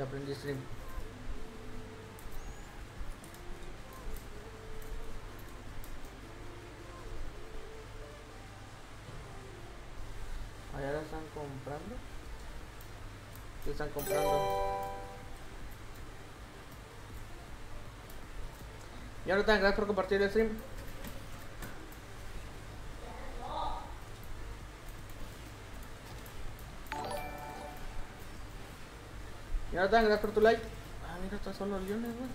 Ya aprendí stream. Allá la están comprando. ¿Qué están comprando? Y ahora tan gracias por compartir el stream. Y ahora tan gracias por tu like. Ah, mira, estos son los leones, güey.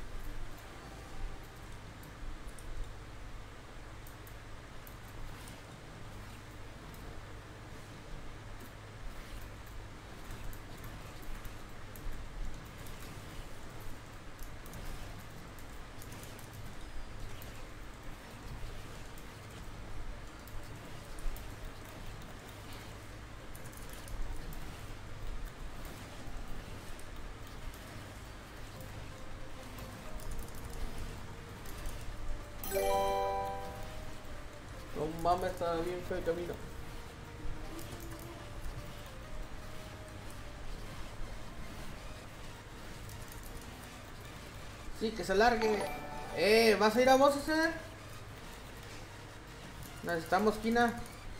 No mames, está bien feo el camino. Sí, que se alargue. ¿Vas a ir a vos a hacer? Necesitamos esquina.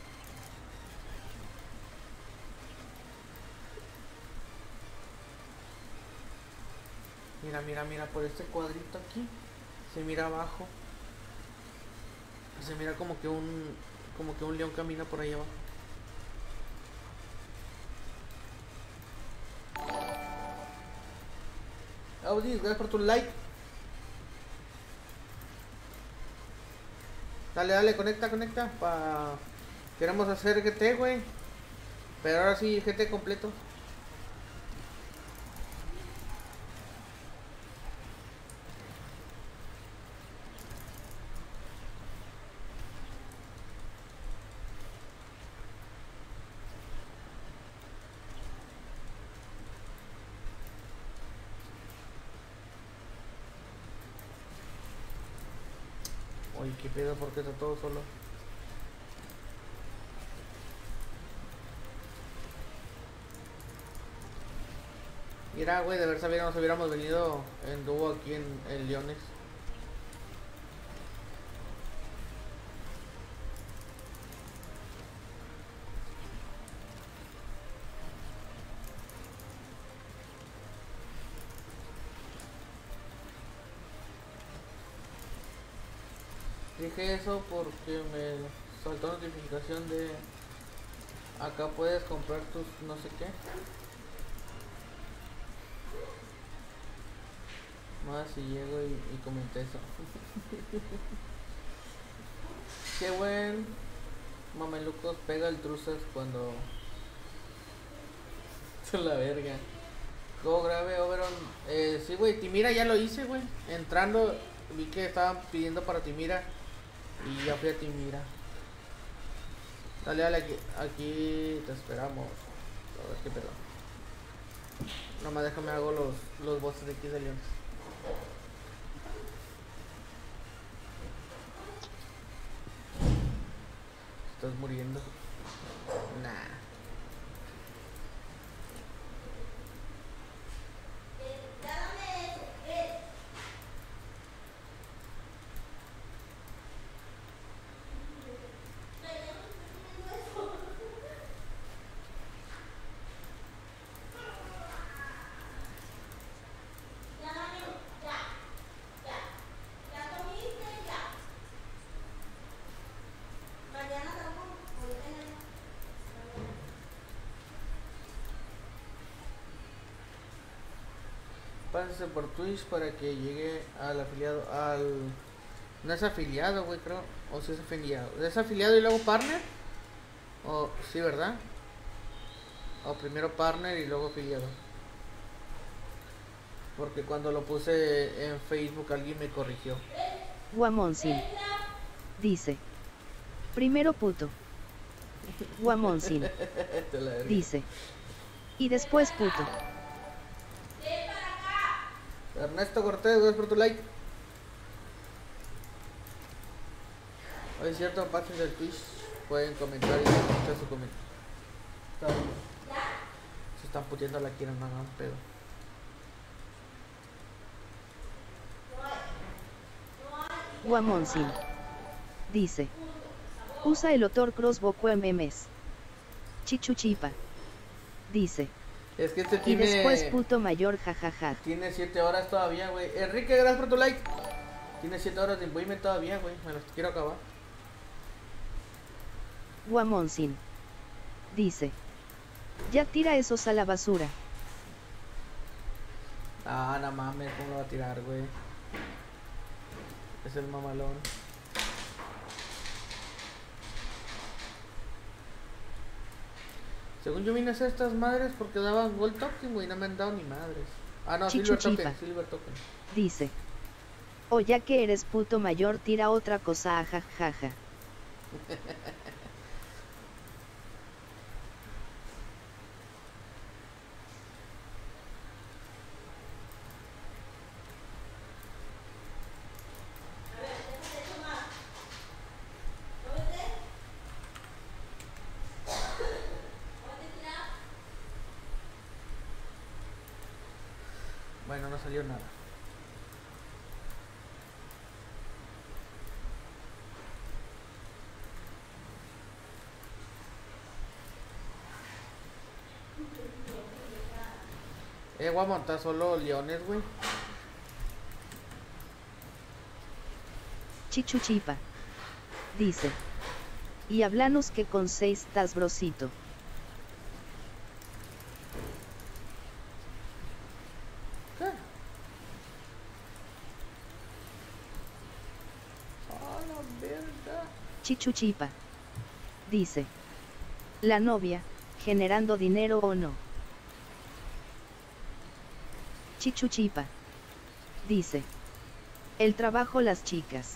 Mira, mira, mira, por este cuadrito aquí. Se mira abajo. Se mira como que un león camina por ahí abajo. Audi, gracias por tu like. Dale, dale, conecta. Queremos hacer GT, güey. Pero ahora sí, GT completo. Oye, qué pedo, porque está todo solo. Mira, güey, de haber sabido nos hubiéramos venido en dúo aquí en Leones. Dije eso porque me saltó notificación de acá puedes comprar tus no sé qué. Más si llego y comenté eso. Qué buen mamelucos pega el truzas cuando la verga. ¿Cómo grave Oberon? Sí, güey, Timira ya lo hice, güey. Entrando vi que estaban pidiendo para Timira y ya fui a Timira. Dale, dale, aquí te esperamos. A ver qué pedo. Nomás déjame hago los bosses de aquí de León. Estás muriendo. Nah. Pásese por Twitch para que llegue al afiliado, no es afiliado, güey, creo, o si es afiliado. ¿Es afiliado y luego partner? O sí, ¿verdad? O primero partner y luego afiliado. Porque cuando lo puse en Facebook alguien me corrigió. Guamonsin dice: primero puto. Guamonsin dice: y después puto. Ernesto Cortés, gracias por tu like. Hoy es cierto, pasen del Twitch, pueden comentar y escuchar su comentario. Se están puteando la quieren, no, pedo. Guamonsin. Dice. Usa el otor crossbow memes. Chichuchipa. Dice. Es que este Y tiene... después puto mayor jajaja. Tiene 7 horas todavía, güey. Enrique, gracias por tu like. Tiene 7 horas de improvement todavía, güey. Me los quiero acabar. Guamonsin. Dice. Ya tira esos a la basura. Ah, no mames, ¿cómo lo va a tirar, güey? Es el mamalón. Según yo vine a hacer estas madres porque daban gold token, güey, no me han dado ni madres. Ah, no, silver token, silver token. Dice. O ya que eres puto mayor, tira otra cosa, jajaja. Bueno, no salió nada. Voy a montar solo leones, güey. Chichuchipa. Dice. Y hablanos que con 6 estás brosito. ¿Qué? ¡Ah, la verga! Chichuchipa. Dice. La novia, generando dinero o no. Chichuchipa. Dice. El trabajo las chicas.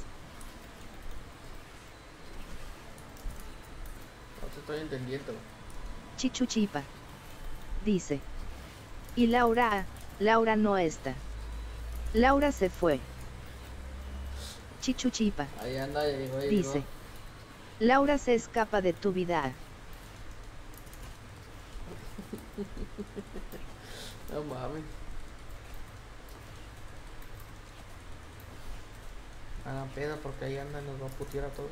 No te estoy entendiendo. Chichuchipa. Dice. Y Laura no está. Laura se fue. Chichuchipa. Ahí anda, ya llegó, Dice. Laura se escapa de tu vida. No mames. Hagan pedo porque ahí anda, nos va a putear a todos.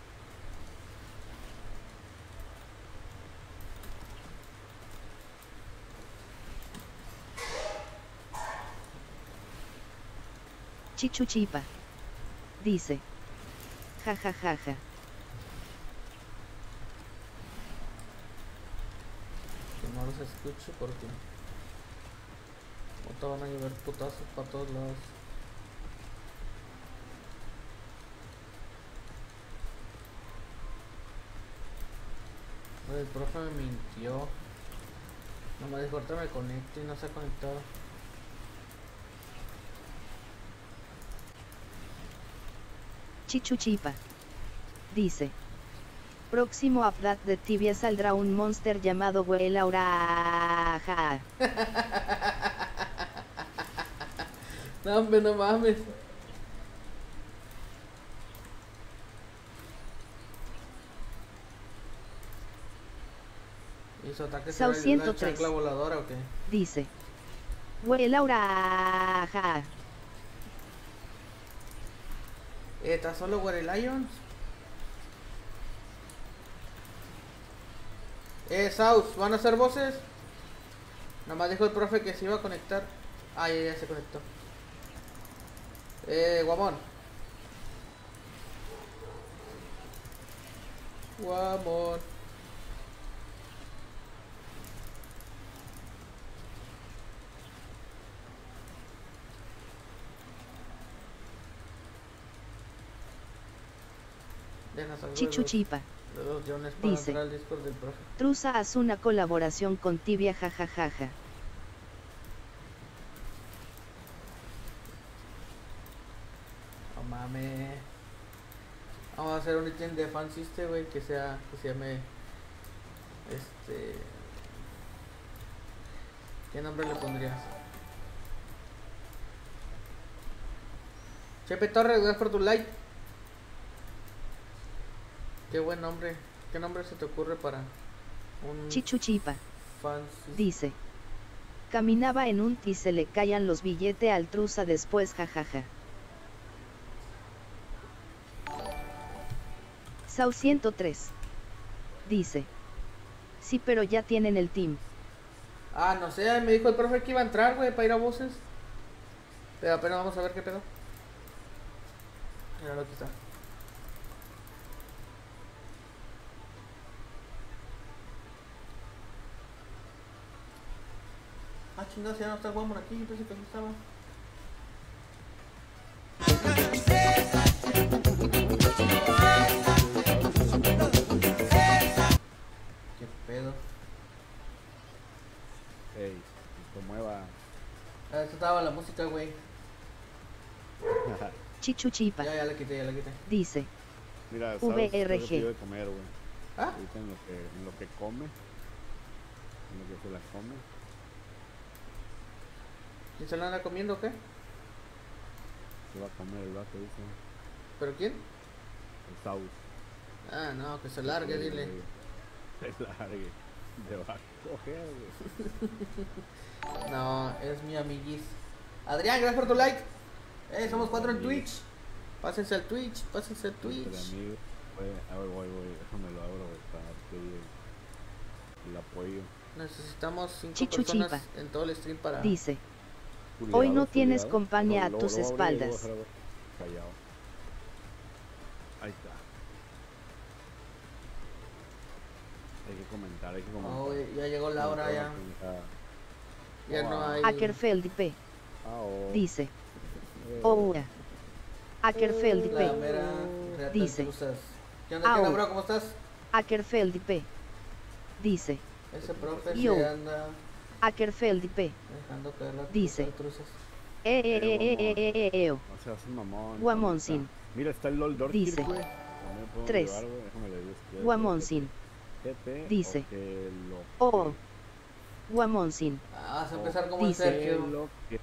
Chichuchipa. Dice. Jajajaja. Que no los escuche porque no te van a llover putazos para todos lados. El profe me mintió. No me dijo ahorita me conecto y no se ha conectado. Chichuchipa. Dice. Próximo update de Tibia saldrá un monster llamado Laura. No, hombre, no mames. ¿Y su ataque será la chancla voladora o qué? Dice. Laura. ¿Está solo Were Lions? Saus, ¿van a hacer voces? Nada más dijo el profe que se iba a conectar. Ah, ya se conectó. Guamón. Guamón. Chichuchipa. Dice. Trusa hace una colaboración con Tibia, jajajaja. No mames. Vamos a hacer un ítem de fansiste, güey, que se llame ¿qué nombre le pondrías? Chepe Torres, gracias por tu like. Qué buen nombre. ¿Qué nombre se te ocurre para un Chichuchipa? fansiste? Dice. Caminaba en un y se le caían los billetes al trusa después, jajaja. Sau 103. Dice. Sí, pero ya tienen el team. Ah, no sé, me dijo el profe que iba a entrar, güey, para ir a voces. Pero apenas vamos a ver qué pedo. Mira lo que está. Ah, chingada, ya no está el Guamon aquí, pensé que aquí estaba. ¿Qué pedo? Ey, se mueva. Ah, esto estaba la música, güey. Chichuchipa. Ya la quité, ya la quité. Dice. Mira, VRG. ¿sabes qué de comer, güey? ¿Ah? Ahorita en lo que come, en lo que se la come, ¿Quién se la anda comiendo o qué? se va a comer el vato, dice. ¿Pero quién? El Saus. Ah, no, que se largue, dile. Se largue. De va a coger, güey. No, es mi amiguis. Adrián, gracias por tu like. Somos 4 en Twitch. Pásense al Twitch, pásense al Entre Twitch. amigos. A ver, voy, déjame lo abro, güey, para pedir el apoyo. Necesitamos 5 Chichuchipa. personas en todo el stream para... Dice. Culiado, Hoy no tienes culiado. compañía a Luego- tus luego abro y luego espaldas. cerrado. Callado. Ahí está. Hay que comentar, hay que comentar. Oh, ya llegó Laura, ya. Ya no hay... Ackerfeld IP. Dice. Oura. Ackerfeld La IP. mera reata Dice. cruzas. ¿Qué onda, Au. bro? ¿Cómo estás? Ackerfeld IP. Dice. Ese profe Yo. se anda Ackerfeld IP. dejando caer la Dice. cruzas. No O sea, es un mamón. Guamonsin. Mira, está el LOL Dorkir, Dice. güey. También podemos 3. llevar, güey. Déjame le digo si quieres. Guamonsin. GT, Dice. o que lo Oh. Guamonsin. Ah, vas a empezar como el Dice. que Sergio. lo que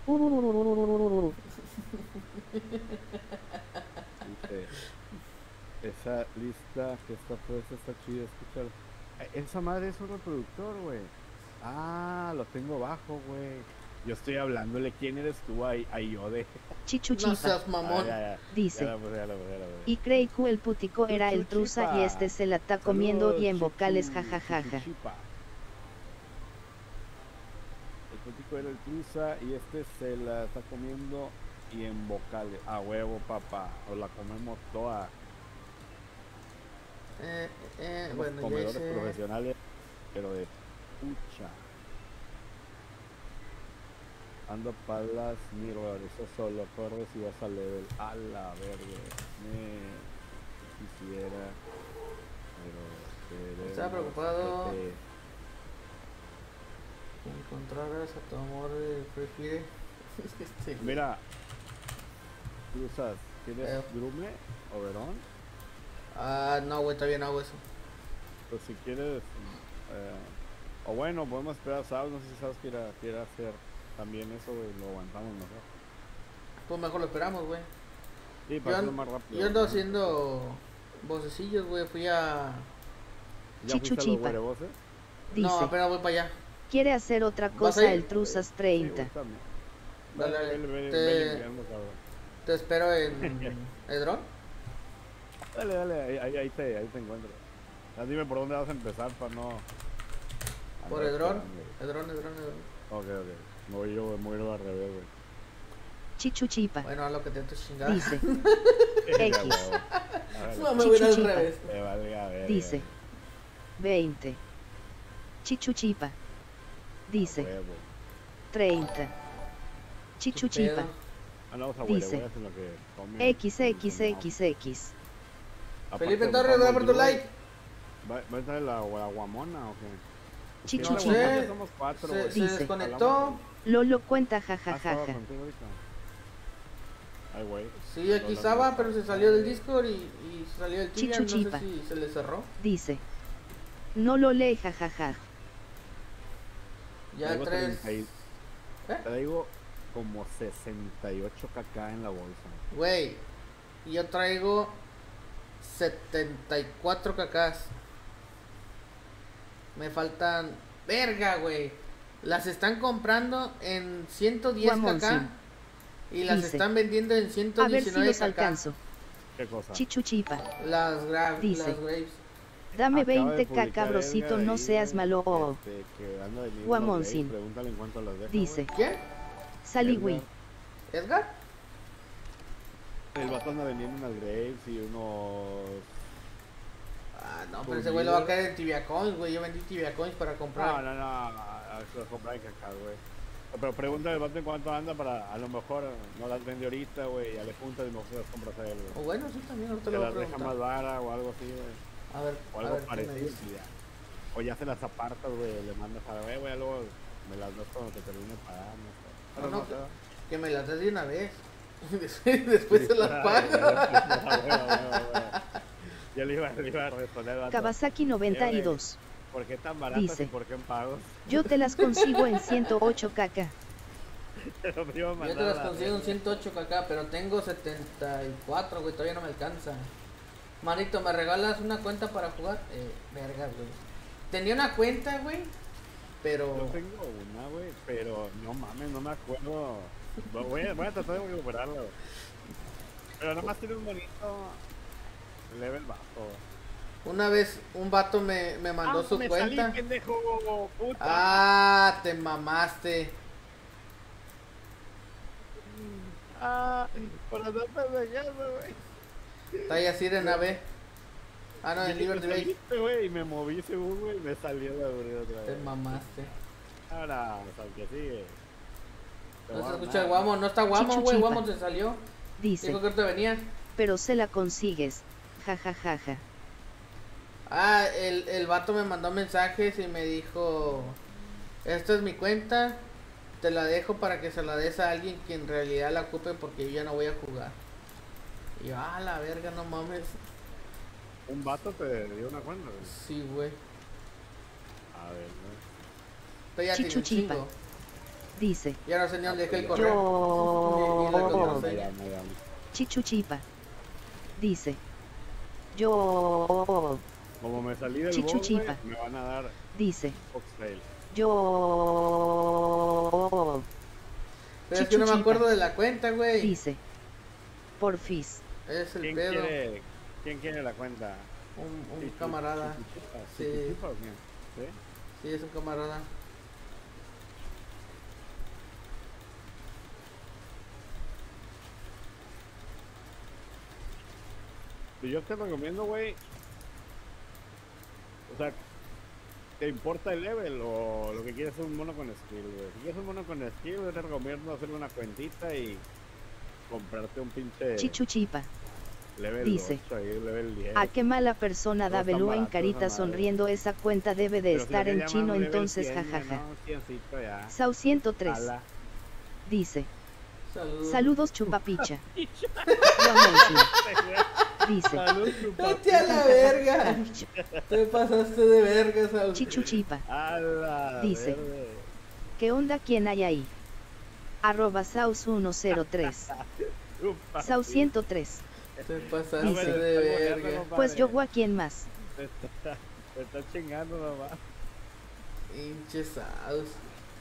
dice. Esa lista que está puesta está chida, escúchalo. Esa madre es un reproductor, güey. Ah, lo tengo bajo, güey. Yo estoy hablándole, ¿quién eres tú? Ahí yo de... No Chichuchipa. seas mamón. Dice. Ya la puse. Y creí que el putico era el truza y este se la está comiendo Saludos, y en vocales Chichu- jajajaja. Chichuchipa. El putico era el truza y este se la está comiendo y en vocales. A huevo, papá. O la comemos toda. Somos Bueno, ya comedores hice... profesionales, pero de pucha. Ando palas, miro, eso solo corres y vas a level. A la verga. Quisiera. Pero. Estaba preocupado. que Que encontraras a tu amor prefiere. Mira. Cruzas, ¿tienes Eh. Drume o Verón? Ah, no, güey, todavía no hago eso. Pues si quieres. O bueno, podemos esperar a Sabes. No sé si Sabes quiera hacer también eso, güey. Lo aguantamos mejor. Pues mejor lo esperamos, güey. Sí, Yo, para hacerlo más rápido. yo ando ¿no? haciendo vocecillos, güey. Fui a... ¿Ya fuiste a los Chichuchipa. huerevoces? No, Dice. apenas voy para allá. Quiere hacer otra ¿Vas a cosa ir? el truzas 30. Sí, güey, también. Dale, Dale, dale. ve Te- limpiando, cabrón. Te espero en Edron. Dale, ahí te encuentro. Ya dime por dónde vas a empezar para no... Por andar Edron. esperando. Edron. Ok. Me voy yo al revés, güey. Chichuchipa. Bueno, a lo que te tu chingada. Dice. Ya, X. huevo. A ver, No, me voy a ir al Chichuchipa. revés. te valga verga. Dice. 20. Chichuchipa. A Dice. huevo. 30. ¿Qué Chichuchipa. pedo? Andamos a Dice. huerevoces en lo que comen. XXXX. Aparte, Felipe Torres, da por tu vamos, like. ¿Va a entrar la guamona o qué? Chichuchipa. No sé. Somos 4, Se, güey. se Dice. desconectó. Lolo cuenta Ah, estaba jajajaja. contigo ahorita. Ay, güey. Sí, aquí estaba, pero se salió del Discord y salió del Tibia. No sé Chichuchipa. si se le cerró. Dice. No lo lee jajaja. Ya Traigo 3. 30 y- ¿Eh? Traigo como 68 kk en la bolsa. Güey, yo traigo 74 cacas. Me faltan... Verga, güey. Las están comprando en 110 Guamón, kk. Y las Dice. están vendiendo en A ver si 119 los kk. alcanzo. ¿Qué cosa? Chichuchipa. Dice. Las grapes. Dame Acaba de 20k publicar cabrosito, Edgar no ahí, seas güey, malo. que anda de Guamonsin. Pregúntale en cuánto los deja, Dice. ¿Quién? Saliwi. ¿Edgar? güey. El vato anda vendiendo unas grapes y unos... Ah, no, pero ese güey lo va a caer en Tibia Coins, güey. Yo vendí Tibia Coins para comprar. No, se los compra en caca, güey. Pero pregúntale al vato en cuánto anda para, a lo mejor no las vende ahorita, güey, ya le juntas y no se las compras a él, güey. O bueno, sí, también, ahorita Te lo voy a las deja preguntar. más vara o algo así, güey. A ver, O a algo ver, ¿qué me parecido, dice? y ya. O ya se las apartas, güey, le mandas a ver, güey, luego me las das cuando te termine pagando. Pero No, no, pero- que me las des de una vez. Después se las pago. Yo le iba a responder al vato. Kawasaki 92. ¿Por qué tan baratas Dice. y por qué en pagos? Yo te las consigo en 108 kk. Pero me iba a Yo mandar te las a la consigo en verga. 108 kk, pero tengo 74, güey, todavía no me alcanza. Manito, ¿me regalas una cuenta para jugar? Vergas, güey. Tenía una cuenta, güey, Yo pero... tengo una, güey, pero no mames, no me acuerdo. Voy a tratar de recuperarla, güey. Pero nada más tiene un bonito level bajo, güey. Una vez un vato me mandó su me cuenta. salí, pendejo, puta. Ah, te mamaste. Por andar pendejando, güey. Está ahí así de nave. Ah, no, en Me Liberty Base. saliste, güey, y me moví según, güey, y me salió la aburrida otra Te vez. mamaste. Ahora, o sea, que sigue. Te No voy se a escucha el ganar. Guamo, no está Guamo, güey. Chichuchipa. Guamo se salió. Dice. Dijo que te venía. Pero se la consigues. Jajajaja. Ah, el vato me mandó mensajes y me dijo: esta es mi cuenta, te la dejo para que se la des a alguien que en realidad la ocupe porque yo ya no voy a jugar. Y yo, ah, la verga, no mames. Un vato te dio una cuenta, güey. Sí, güey. A ver, güey. Esto ya tiene un Chichuchipa. chingo. Dice. Ya no sé ni dónde dejé el correo. Yo. Ni la Me contraseña. llama. Chichuchipa. Dice. Yo. Como me salí del Chichuchipa. bot, güey, me van a dar Dice. Foxtail. Yo. Pero es que no me Chichuchipa. acuerdo de la cuenta, güey. Dice. Porfis. Es el ¿Quién pedo. quiere la cuenta? Un Chichu- camarada. Chichuchipa. Sí. ¿Chichuchipa o quién? ¿Sí? Sí, es un camarada. Y yo te recomiendo, güey. O sea, ¿te importa el level o lo que quieres es un mono con skill, güey? Si quieres un mono con skill, yo te recomiendo hacerle una cuentita y comprarte un pinche Chichuchipa. level dice. 8 ahí, level 10. A qué mala persona No da está Belú en barato carita esa madre. sonriendo. Esa cuenta debe de Pero si estar lo en que chino, llaman level entonces 100, jajaja. No, 100cito ya. Sau 103. Ala. Dice. Saludos. Saludos chupapicha. Guamonsin. Dice. Salud, Vete a la verga. Te pasaste de verga, Saúl. Chichuchipa. Ala, Dice. verde. ¿Qué onda? ¿Quién hay ahí? @ Saus 103. Upa, Sau sí. 103. Te pasaste Dice. de verga. Pues yo voy a quién más. Te está chingando nomás. Hinche Saus.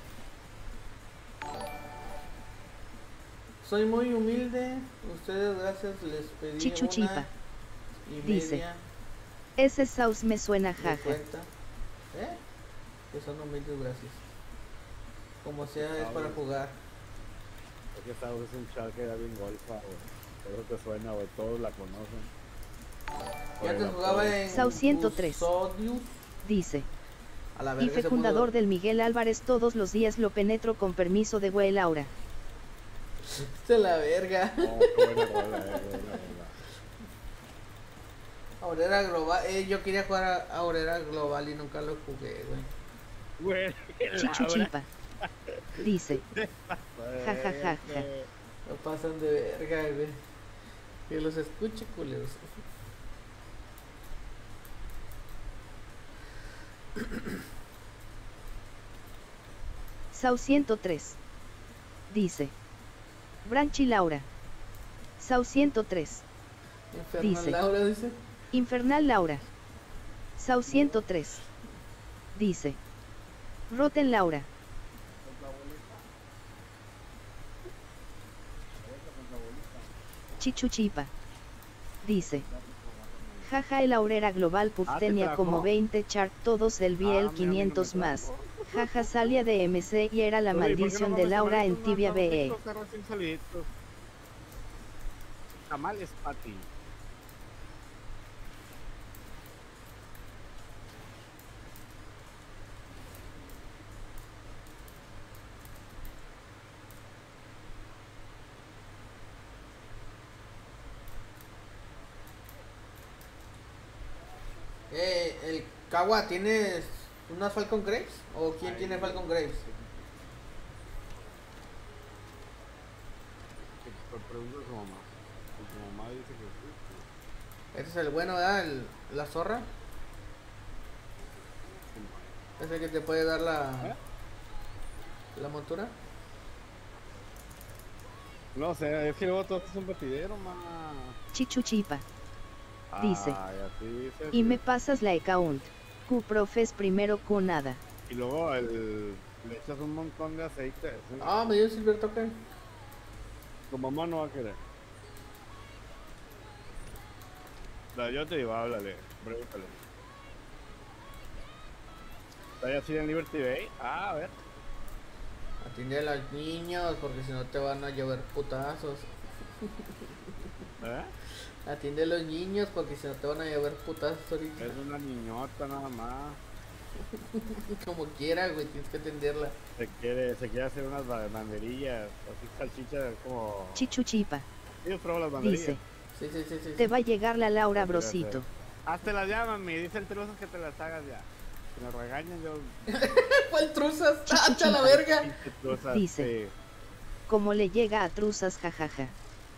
Soy muy humilde. Ustedes, gracias, les pedí Chichuchipa. una y Dice. media Ese Saus me suena de jaja. cuenta. Que son humildes, gracias. Como sea, es para jugar. Es que esta es un char que da bien golfa, güey. Por eso te suena, güey. Todos la conocen. Ya Oye, te la jugaba pobre. en Sau 103. Custodius. Dice. A la Y verga, ese fecundador mundo- del Miguel Álvarez todos los días lo penetro con permiso de güey Laura. De la verga. No, qué buena rola, qué buena rola. Aurora Global. Yo quería jugar a Aurora Global y nunca lo jugué, güey. Güey, Chichuchipa. Dice. Jajajaja. Lo pasan de verga, güey. Que los escuche, culeros. Sau 103. Dice. Branchi Laura. Sau 103. Infernal Dice. Laura dice. Infernal Laura. Sau 103. Dice. Roten Laura. Chichuchipa. Dice. Jaja, el Aurera Global Puff Ah, ¿te tenía trajo? como 20 chart todos del Ah, Biel mira, a mí no me 500 más. trajo. Jaja, salía de MC y era la Oye, ¿y por qué maldición no de comes Laura en tamalitos, man? Tibia Están BE. ricos, están recién saliditos. Tamales, Pati. El Kawa, ¿tienes unas Falcon Graves? ¿O quién Ay, tiene Falcon Graves? Pregunta a su mamá. Y su mamá dice que sí. Este es el bueno, ¿verdad? La zorra. Sí. Es el que te puede dar ¿Eh? la montura. No sé, es que luego todo es un batidero, mamá. Chichuchipa. Dice. Ay, así dice. Y me pasas la account. Q profes primero Q nada. Y luego le echas un montón de aceite. ¿Sí? Ah, me dio el Silver Token. Tu mamá no va a querer. Yo te digo, háblale, pregúntale. ¿Está así en Liberty Bay? Ah, a ver. Atiende a los niños, porque si no te van a llover putazos. ¿Eh? Atiende a los niños, porque si no te van a llover putazos ahorita. Es una niñota nada más. Como quiera, güey, tienes que atenderla. Se quiere hacer unas banderillas, así salchichas como... Chichuchipa. Yo pruebo las banderillas. Dice. Sí. Te va a llegar la Laura Las voy a hacer. Brosito. Hazte las llaman, me dice el Truzas que te las hagas ya. Si nos regañan yo... ¿Cuál truzas? Chichi, ¡Tacha la verga! Pinche Truzas, Dice. sí. Como le llega a truzas, jajaja.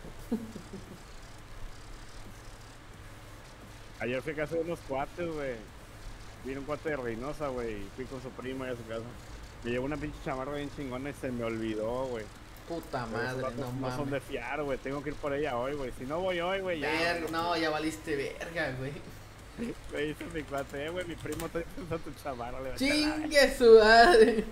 Ayer fui a casa de unos cuates, güey. Vino un cuate de Reynosa, güey. Y fui con su primo ahí a su casa. Me llevó una pinche chamarra bien chingona y se me olvidó, güey. Puta Pero esos madre, vatos no no son de mames. fiar, güey. Tengo que ir por ella hoy, güey. Si no voy hoy, güey, ya. Verga, no, ya valiste verga, güey. Me dice mi cuate, güey, mi primo está usando tu chamarra. Le va a echar la- Chingue su madre.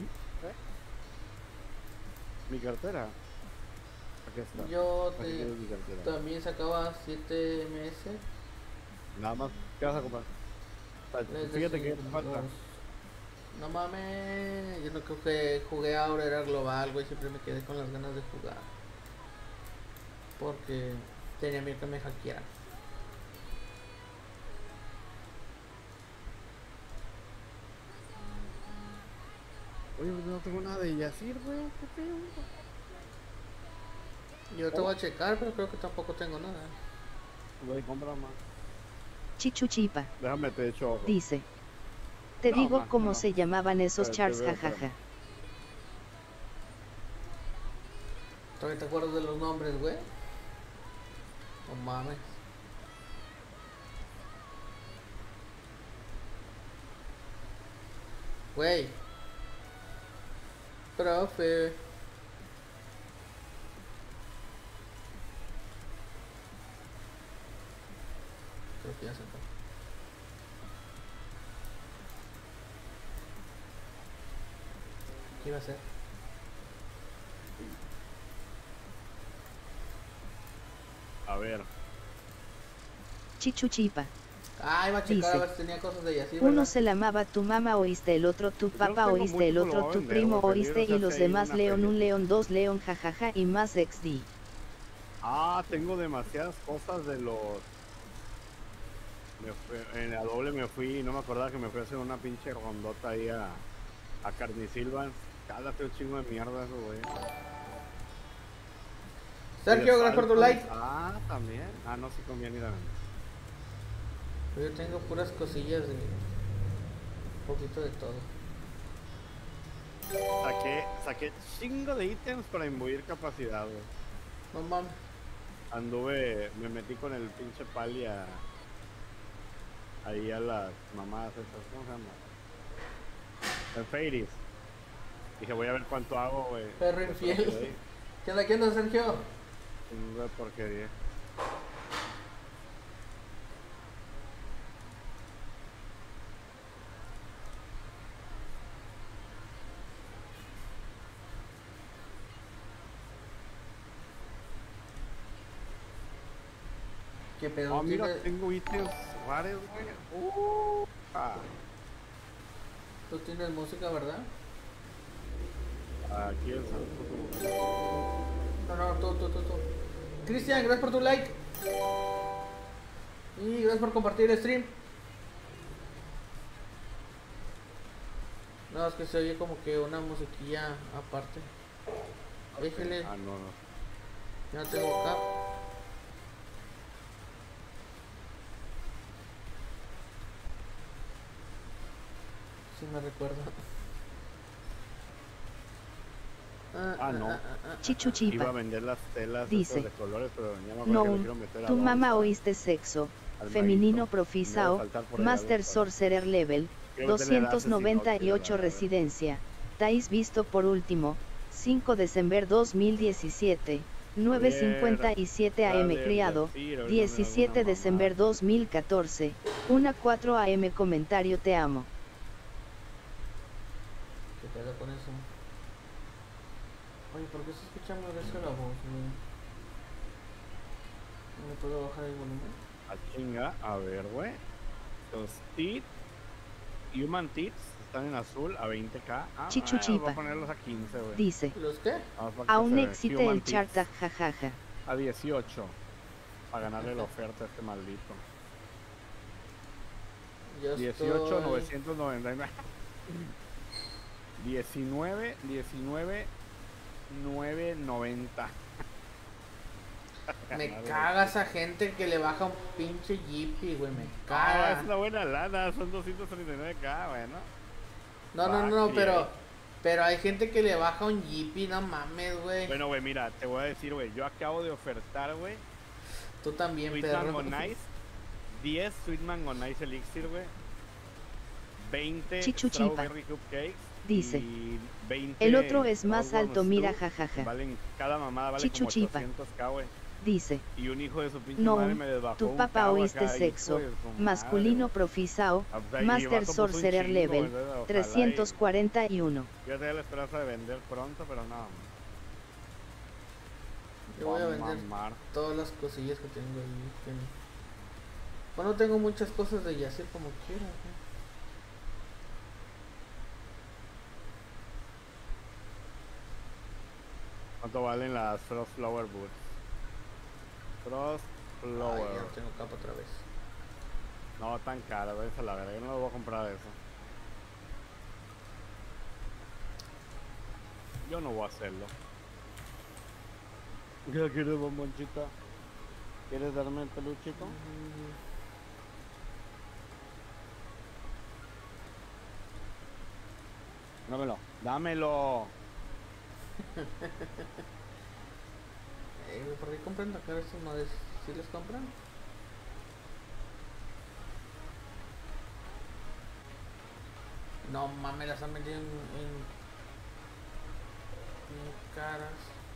Mi cartera. Aquí está. Yo Aquí tienes mi cartera. también sacaba 7 meses. Nada más, ¿qué vas a comprar? Fíjate que te falta. No mames, yo no creo que jugué ahora, era global, güey, siempre me quedé con las ganas de jugar. Porque tenía miedo que me hackearan. Oye, pues no tengo nada de Yacir, güey. ¿Qué pedo? Yo te voy a checar, pero creo que tampoco tengo nada. Güey, compra más. Chichuchipa. Déjame te echo ojo. Dice. Te No, digo ma, cómo no. se llamaban esos Te charts, veo, jajaja. ¿Todavía te acuerdas de los nombres, güey? No mames. Güey. Profe. Creo que ya se fue. ¿Qué iba a hacer? A ver. Chichuchipa. Ah, iba a checar Dice. a ver si tenía cosas de Yacir, Uno ¿verdad? se la amaba tu mamá, oíste el otro tu Yo papá, tengo oíste el mucho, lo otro voy a tu vender, primo, güey, oíste libros y los hace ahí demás una león, feria. un león, dos león, jajaja y más XD. Ah, tengo demasiadas cosas de los... en la doble me fui, no me acordaba que me fui a hacer una pinche rondota ahí a Carnisilvan. Cálate un chingo de mierda eso, güey. Sergio, gracias por tu like. Ah, también. Ah, no, sí conviene ir a vender. Yo tengo puras cosillas de un poquito de todo. Saqué chingo de ítems para imbuir capacidad, güey. No mames. Me metí con el pinche pali ahí a las mamadas esas, ¿cómo se llama? En Fairies. Dije, voy a ver cuánto hago, güey. Perro infiel. ¿Qué onda, Sergio? Chingo de porquería. ¿Qué pedo? Oh, mira, ¿Tienes- tengo ítems raros, güey. Ah, Tú tienes música, ¿verdad? aquí es. No, no, tú. Cristian, gracias por tu like. Y gracias por compartir el stream. No, es que se oye como que una musiquilla aparte. Déjele, Ah, no, no. ya no tengo acá. Sí me recuerdo. No. Chichuchipa. Iba a vender las telas Dice, esas de colores, pero ya me acuerdo No, que le quiero meter a tu mamá Donza, oíste sexo. al Femenino maguito. profisao. Me debe faltar por allá Master algo, Sorcerer Level. quiero tener Assassin's 298 Creed, la verdad. residencia. Tais visto por último. 5 de diciembre 2017. 9:57 am Dale, criado. tiro, 17 de alguna diciembre mamada. 2014. 1:04 am comentario te amo. ¿Qué pedo con eso? Oye, ¿por qué se escucha muy gruesa la voz, güey? ¿No me puedo bajar el volumen? A chinga, a ver, güey. Los Teeth, Human Teeth, están en azul a 20k. Chichuchipa. Voy a ponerlos a 15, güey. Dice. ¿Los qué? Vamos para que Aún se- existe Human el Teeth chartag jajaja. a 18. Para ganarle la oferta a este maldito. Yo 18, estoy... 999. 19, 990. Me Ganar, caga esa gente que le baja un pinche Jeepy, güey, me Ah, caga. es una buena lana, son 239k, bueno. No, Va, pero hay gente que le baja un Jeepy, no mames, güey. Bueno, güey, mira, te voy a decir, güey, yo acabo de ofertar, güey, Tú también, Sweet perro. Mango Nice, 10 Sweet Mango Nice Elixir, güey, 20 Chichuchipa. Strawberry Cupcakes, Dice. y 20 El otro es más Old One alto, Stew, mira jajaja. Valen, cada mamada vale Chichuchipa. como 800k, güey. Dice. Y un hijo de su pinche No, madre me desbajó tu un papá cabo oíste acá, sexo. hijo de su madre, Masculino güey. profisao. Ah, pues ahí, Master vato, puso un Sorcerer chingo, Level. güey, ojalá y- 341. Yo tenía la esperanza de vender pronto, pero no. Yo voy a Va vender mamar. todas las cosillas que tengo ahí. Bueno, tengo muchas cosas de Yacir como quiera, güey. ¿Cuánto valen las Frost Flower Boots? Frost Ay, Flower. ya no tengo capa otra vez. No, tan cara, ves a la verga. Yo no lo voy a comprar eso. Yo no voy a hacerlo. ¿Qué quieres, bombonchita? ¿Quieres darme el peluchito? Dámelo. Dámelo. ¿Por qué compran acá estos madres? ¿Sí les compran? No mames, las han vendido en caras.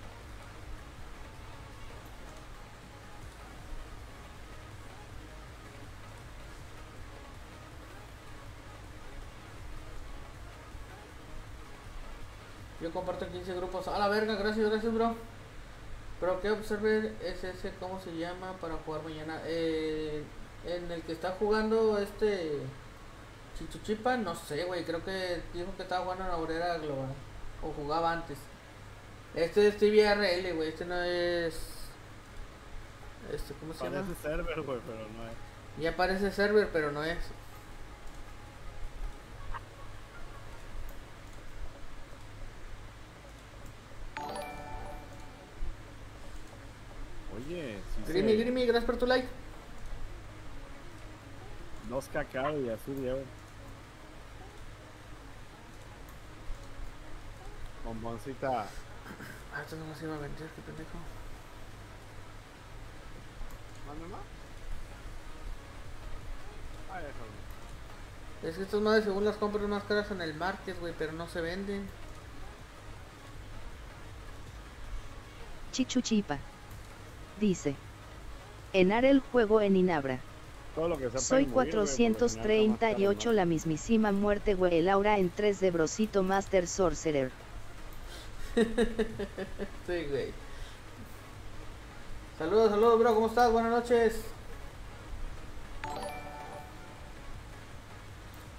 Yo comparto en 15 grupos. A la verga, gracias, bro. Pero ¿qué observer es ese? ¿Cómo se llama? Para jugar mañana. En el que está jugando este Chichuchipa, no sé, güey. Creo que dijo que estaba jugando en la Obrera Global. O jugaba antes. Este es TVRL, güey. Este no es. ¿Cómo se llama? Parece server, güey, pero no es. Ya parece server, pero no es. Oye, sí Grimy, gracias por tu like. 2 cacao y azul llevo. Bomboncita. Ah, esto no me iba a vender, qué pendejo. ¿Manda más? Ah, déjalo. Es que estas madres según las compras más caras en el market, güey, pero no se venden. Chichuchipa. Dice. Enar el juego en Inabra. Todo lo que sea Soy para morir, güey, por lo general está más 438 caro, la mismísima muerte güey Laura en 3 de Brosito Master Sorcerer. Sí, güey. Saludos, bro, ¿cómo estás? Buenas noches.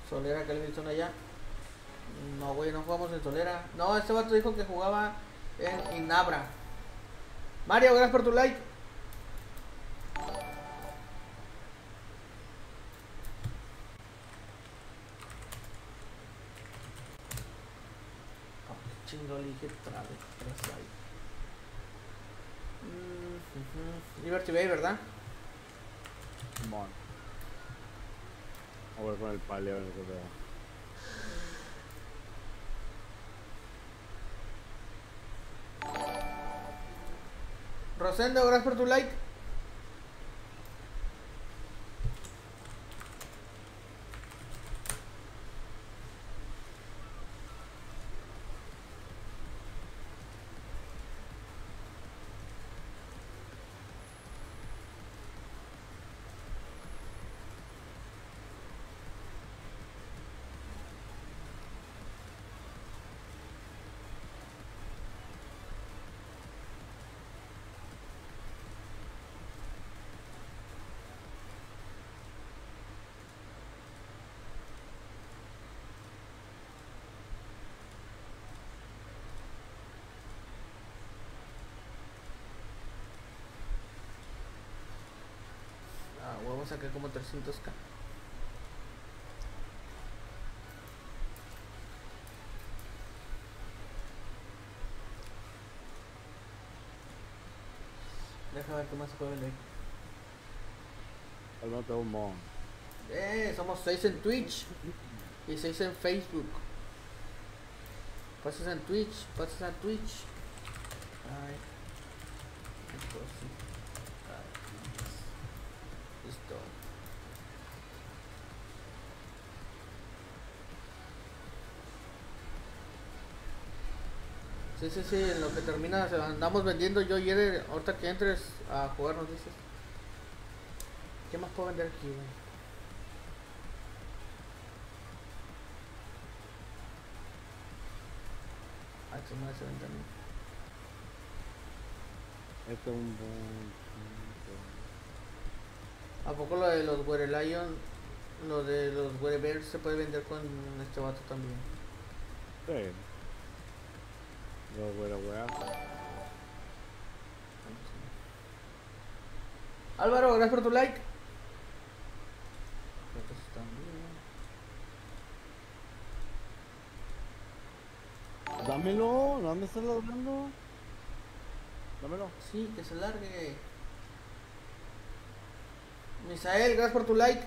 Solera, que le son allá. No, güey, no jugamos en Solera. No, este vato dijo que jugaba en Inabra. Mario, gracias por tu like. Chingo, le dije tras ahí. Liberty Bay, ¿verdad? Simón. A ver con el paleo en el que te da. Rosendo, gracias por tu like. Huevo, saqué como 300k. Deja ver qué más se puede vender. Cálmate un mon. Somos 6 en Twitch y 6 en Facebook. Pasas en Twitch, pasas en Twitch. Ay. Listo. Sí, en lo que termina andamos vendiendo yo y Eder, ahorita que entres a jugar nos dices. ¿Qué más puedo vender aquí, güey? Ah, esto no se vende a mí. Este es un buen... ¿A poco lo de los Were Lion, lo de los Were Bears se puede vender con este vato también? Sí. Los wea. Álvaro, gracias por tu like. Dámelo, ¿dónde estás logrando? Dámelo. Sí, que se largue. Misael, gracias por tu like.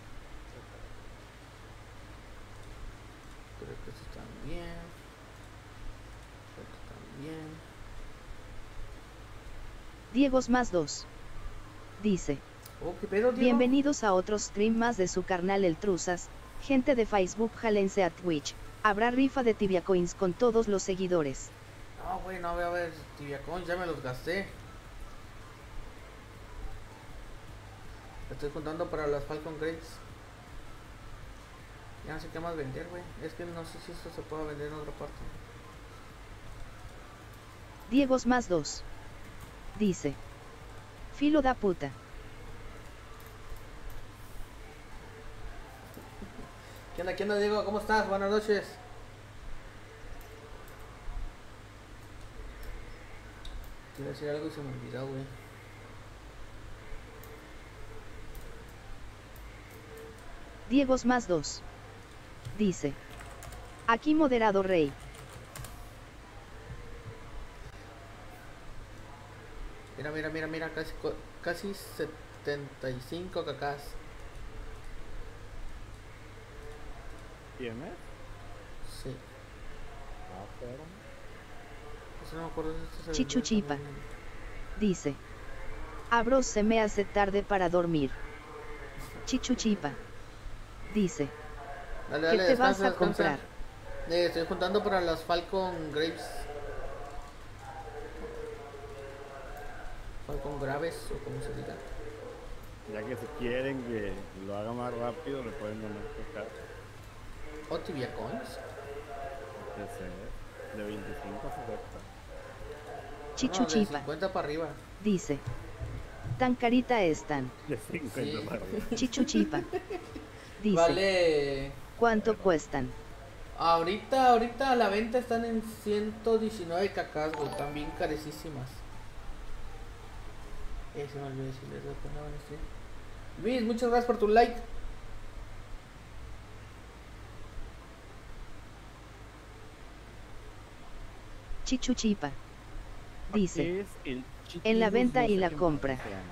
Creo que estos también. Estos también. Diegos más 2. Dice. Oh, ¿qué pedo, Diego? Bienvenidos a otro stream más de su carnal El Truzas. Gente de Facebook, jálense a Twitch. Habrá rifa de Tibia Coins con todos los seguidores. No, güey, no voy a ver Tibia Coins, ya me los gasté. Estoy juntando para las Falcon Grapes. Ya no sé qué más vender, güey. Es que no sé si esto se puede vender en otra parte. Diegos más 2. Dice. Filo da puta. ¿Qué onda, Diego? ¿Cómo estás? Buenas noches. Quiero decir algo y se me olvidó, güey. Diegos más 2. Dice. Aquí moderado rey. Mira, casi 75 cacas. ¿Tienes? Sí. Ah, pero... Eso no me acuerdo si esto se Chichuchipa. vendió también. Dice. Abros se me hace tarde para dormir. Chichuchipa. Dice. Dale, ¿Qué te vas a descansa. comprar? Estoy juntando para las Falcon Grapes. Falcon Graves o como se diga. Ya que si quieren que lo haga más rápido, le pueden ganar acá. ¿O Tibia Coins? De 25 a 60. Chichuchipa. No, de 50 para arriba. Dice. Tan carita están. De 50 Sí. para arriba. Chichuchipa. Dice. Vale ¿Cuánto cuestan? Ahorita a la venta están en 119 cacas, güey. Están bien carecísimas. Se me olvidó decirles lo que andaban en stream. Luis, muchas gracias por tu like. Chichuchipa. Dice, ¿Qué es el en la chiquillos? venta No y sé la qué compra. madre se llama.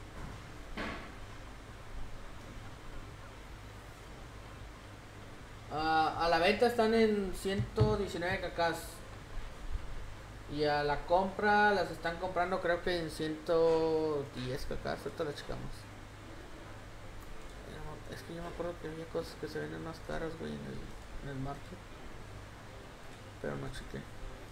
A la venta están en 119 cacas. Y a la compra las están comprando creo que en 110 cacas. Ahorita las checamos. Es que yo me acuerdo que había cosas que se venden más caras, güey, en el market. Pero no chequé.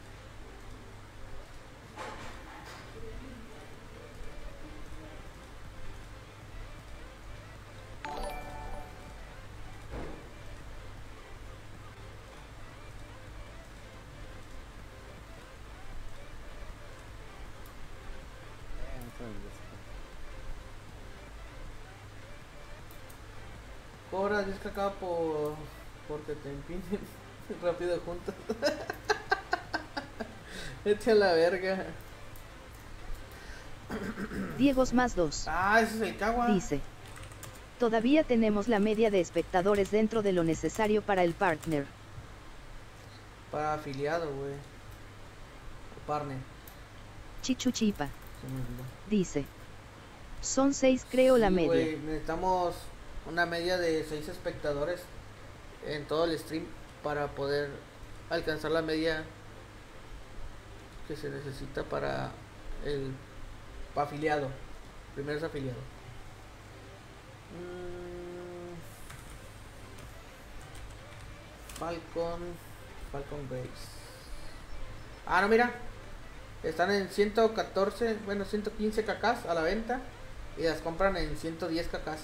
Cobra 10 cacao porque te empinen rápido juntos. Echa la verga. Diegos más 2. Ah, ese es el Cagua. Dice. Todavía tenemos la media de espectadores dentro de lo necesario para el partner. Para afiliado, güey. Partner. Chichuchipa. Se me olvidó. Dice. Son 6 creo la Sí, media. güey, necesitamos una media de 6 espectadores en todo el stream para poder alcanzar la media que se necesita para el afiliado. Primero es afiliado. Falcon Grace. Ah, no, mira. Están en 114, bueno, 115 cacas a la venta. Y las compran en 110 cacas.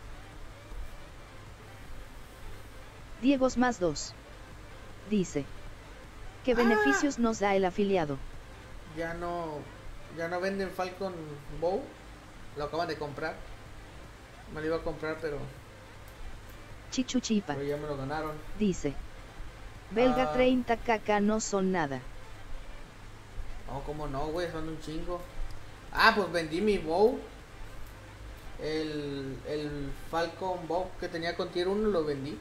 Diegos más 2. Dice. ¿Qué beneficios nos da el afiliado? Ya no venden Falcon Bow. Lo acaban de comprar. Me lo iba a comprar, pero Chichuchipa. ya me lo ganaron. Dice. Belga Ah. 30 kk no son nada. No, como no, güey, son un chingo. Ah, pues vendí mi bow. El Falcon Bow que tenía con tier 1 lo vendí.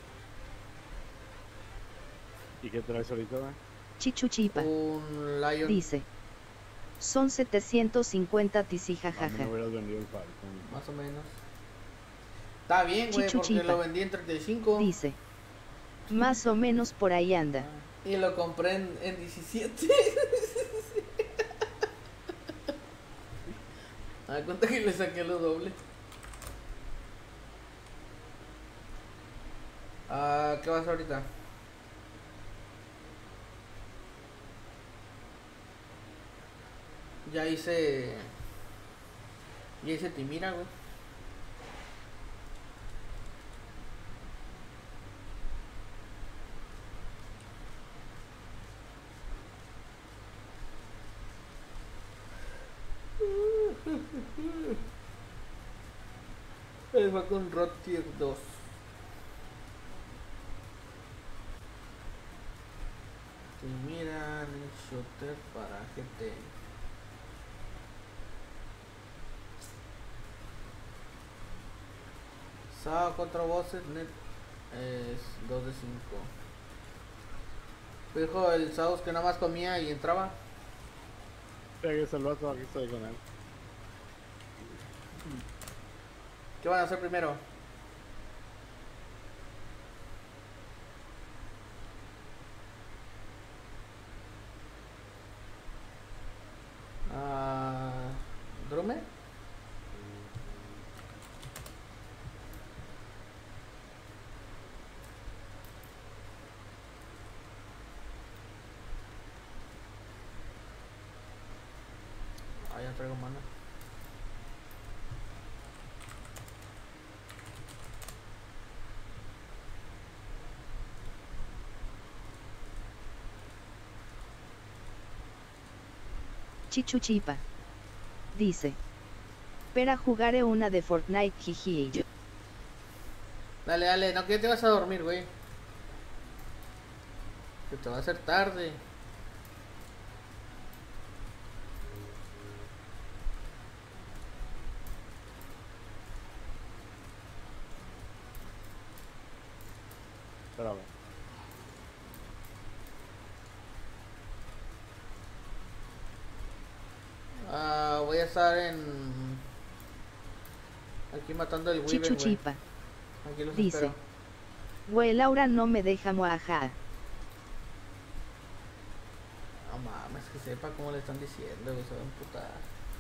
¿Y qué traes ahorita, va? Chichuchipa. Un Lion. Dice. Son 750 tisi A mí jajaja. no hubieras vendido el Falcon. Más o menos. Está bien, güey, porque Chichuchipa. lo vendí en 35. Dice. Más o menos por ahí anda. Y lo compré en 17. A cuenta que le saqué lo doble. ¿Qué vas ahorita? Ya hice Timira, güey. Va con Rod Tier 2. Timira, Shooter para GT. Sao contra bosses net es 2 de 5. Dijo el Saus que nada más comía y entraba. Pegues el vato, aquí estoy con él. ¿Qué van a hacer primero? ¿Drume? Ya traigo mana. Chichuchipa. Dice. Pera jugaré una de Fortnite jiji. Dale, dale, no que ya te vas a dormir, güey. Que te va a hacer tarde. Espérame. Voy a estar aquí matando el Weaver, güey. Chichuchipa. Aquí los Dice. espero. Güey, Laura no me deja moaja. No mames, que sepa cómo le están diciendo, güey, se va a emputar.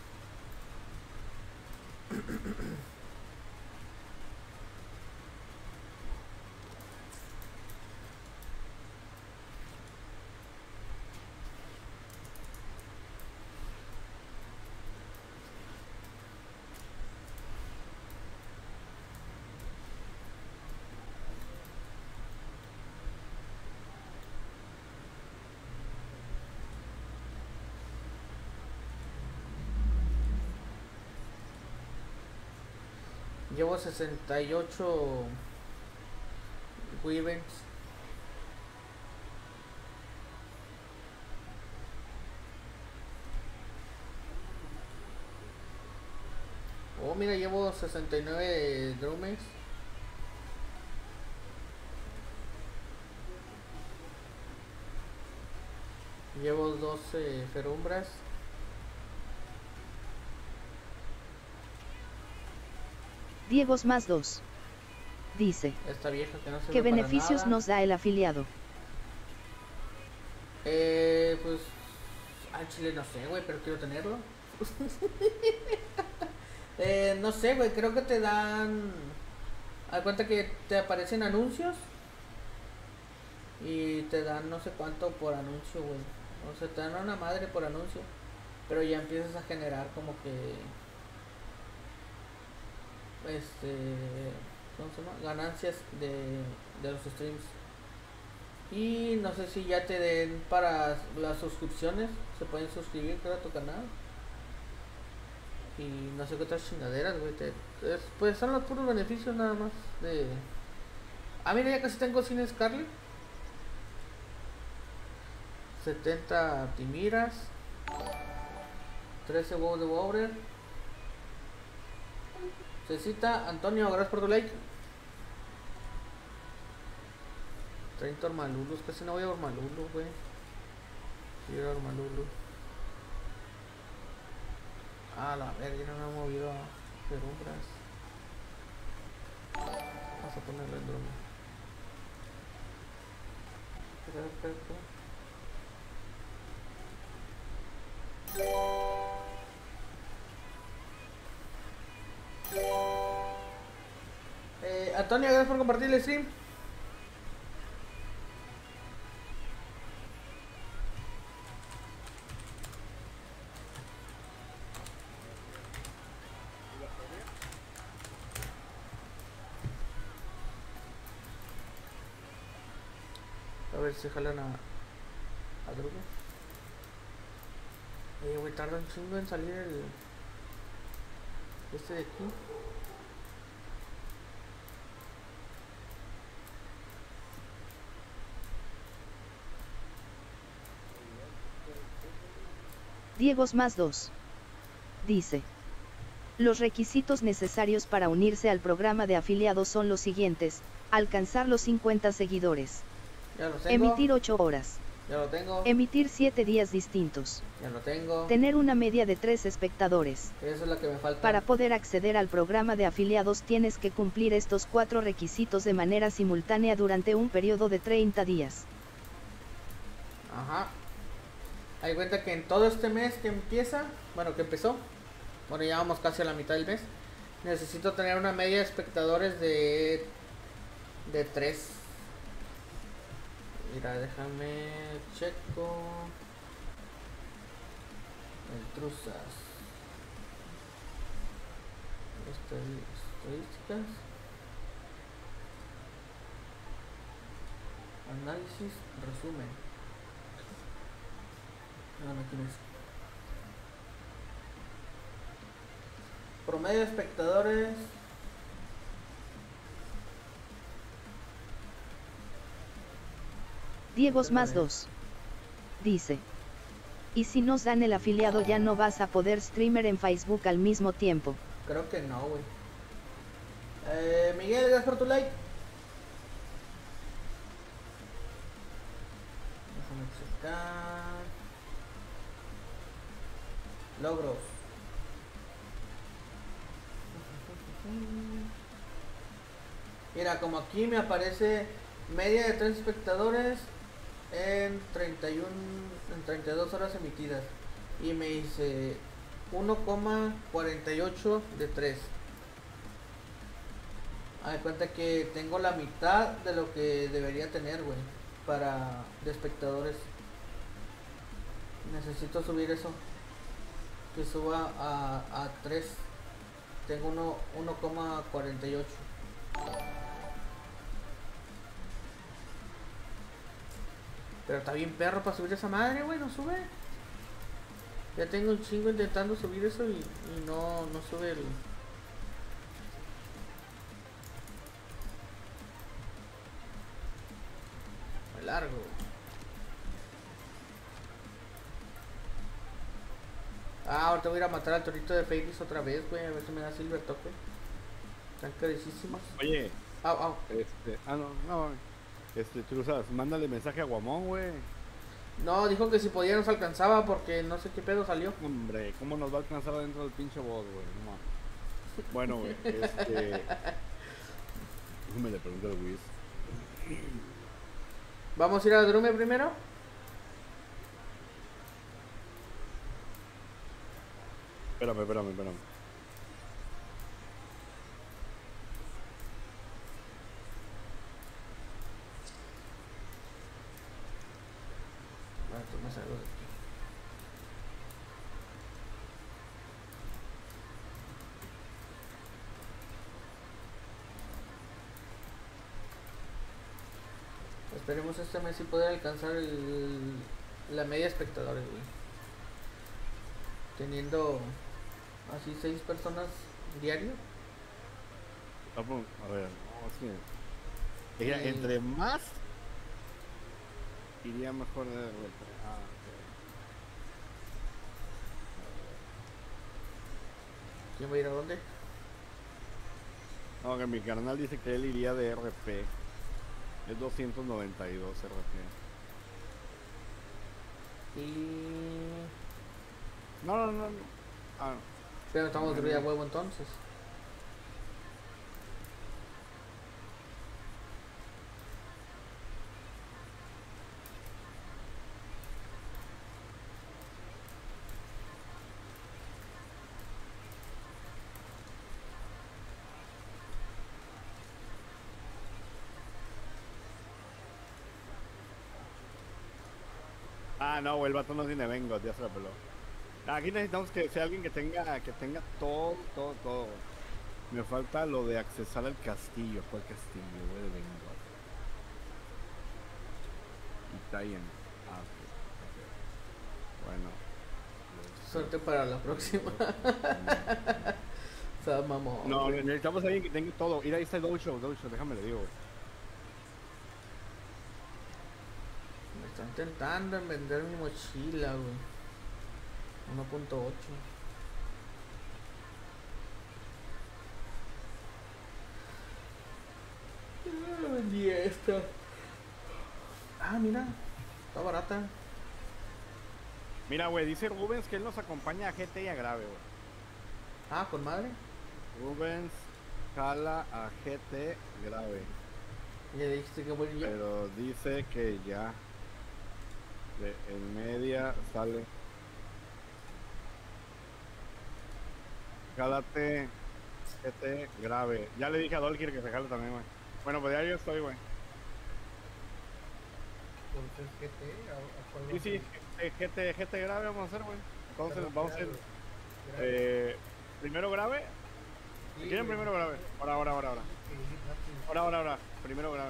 Llevo 68 Weavers. Oh, mira, llevo 69 Drumes. Llevo 12 Ferumbras. Diegos más 2. Dice. Esta vieja que no se ¿Qué ve para beneficios nada. nos da el afiliado? Pues al chile no sé, güey, pero quiero tenerlo. No sé, güey, creo que te dan. Haz cuenta que te aparecen anuncios y te dan no sé cuánto por anuncio, güey. O sea, te dan una madre por anuncio, pero ya empiezas a generar como que ¿cómo se llama? Ganancias de los streams. Y no sé si ya te den para las suscripciones, se pueden suscribir creo a tu canal. Y no sé qué otras chingaderas, güey. Pues son los puros beneficios nada más de... Ah, mira, ya casi tengo 100 Scarlet. 70 Timiras. 13 huevos de Bowrer. Cecita, Antonio, gracias por tu like. 30 Ormalulus, casi no voy a Ormalulu, güey. Quiero Ormalulu. Ah, la verga, no me ha movido a Ferumbras. Vamos a ponerle el drone. Perfecto. Antonio, gracias por compartir el stream. A ver si jalan a Drugo. Güey, tarda un chingo en salir el... Este de aquí. Diegos más 2. Dice. Los requisitos necesarios para unirse al programa de afiliados son los siguientes: alcanzar los 50 seguidores. Ya lo tengo. Emitir 8 horas. Ya lo tengo. Emitir 7 días distintos. Ya lo tengo. Tener una media de 3 espectadores. Eso es lo que me falta. Para poder acceder al programa de afiliados tienes que cumplir estos 4 requisitos de manera simultánea durante un periodo de 30 días. Ajá. Hay cuenta que en todo este mes que empieza, bueno, que empezó, bueno, ya vamos casi a la mitad del mes, necesito tener una media de espectadores de 3. Mira, déjame checo el Truzas. Estadísticas. Análisis, resumen. ¿Quién es? Promedio de espectadores Diegos más 2. Dice. Y si nos dan el afiliado ya no vas a poder streamer en Facebook al mismo tiempo. Creo que no, güey. Miguel, gracias por tu like. Déjame checar. Logros. Mira, como aquí me aparece media de 3 espectadores en 32 horas emitidas. Y me dice 1,48 de 3. Haz de cuenta que tengo la mitad de lo que debería tener, güey, de espectadores. Necesito subir eso. Que suba a 3. Tengo 1,48. Pero está bien perro para subir esa madre, güey, no sube. Ya tengo un chingo intentando subir eso y no sube el largo. Ahorita voy a ir a matar al torito de Phoenix otra vez, güey, a ver si me da Silver Toque. Están carísimos. Oye. No, mami. Churuzas, mándale mensaje a Guamón, güey. No, dijo que si podía nos alcanzaba porque no sé qué pedo salió. Hombre, ¿cómo nos va a alcanzar adentro del pinche bot, güey? No. Bueno, güey, me le pregunto a Luis. ¿Vamos a ir a Drume primero? Espérame. Tú me salgo de aquí. Esperemos este mes si poder alcanzar la media de espectadores, güey. Teniendo así 6 personas diario. A ver, no, sí. Entre más iría mejor de vuelta. ¿Quién va a ir a dónde? No, que mi carnal dice que él iría de RP. Es 292 RP. Y... No. Pero estamos de ruida huevo entonces. No, güey, el vato no tiene vengo, ya se la peló. Aquí necesitamos que sea alguien que tenga todo. Me falta lo de accesar al castillo. ¿Cuál castillo, güey? De vengo. Y está bien. Bueno. Suerte para la próxima. O sea, mamón. No, necesitamos a alguien que tenga todo. Ir ahí está Dojo, déjame le digo. Me están intentando en vender mi mochila, güey. 1.8. Vendí esta. Mira. Está barata. Mira, güey, dice Rubens que él nos acompaña a GT y a Grave, güey. Con madre. Rubens jala a GT Grave. Ya dijiste que voy yo. Pero dice que ya en media sale. Jálate GT Grave. Ya le dije a Dolkir que se jale también, güey. Bueno, pues ya yo estoy, güey. Entonces GT, ¿a cuál va a Sí, GT Grave vamos a hacer, güey. Entonces vamos a hacer primero Grave. Sí, ¿Quieren güey. primero Grave? Ahora. Sí, rápido. Ahora. Primero Grave,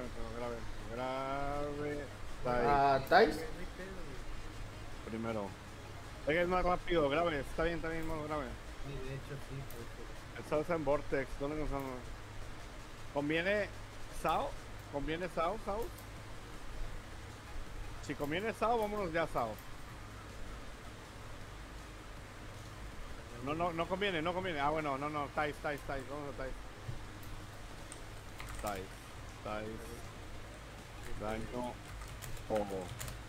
Grave. ¿Tais? Primero. Es que es más rápido, Grave. Está bien, más Grave. Sí, de hecho sí, porque El Salsa en Vortex. ¿Dónde nos vamos? ¿Conviene Sao? Si conviene asado, vámonos ya asado. No conviene, no conviene. Ah, bueno, no, Thais, vamos a Thais. Thais. Daño. Ojo.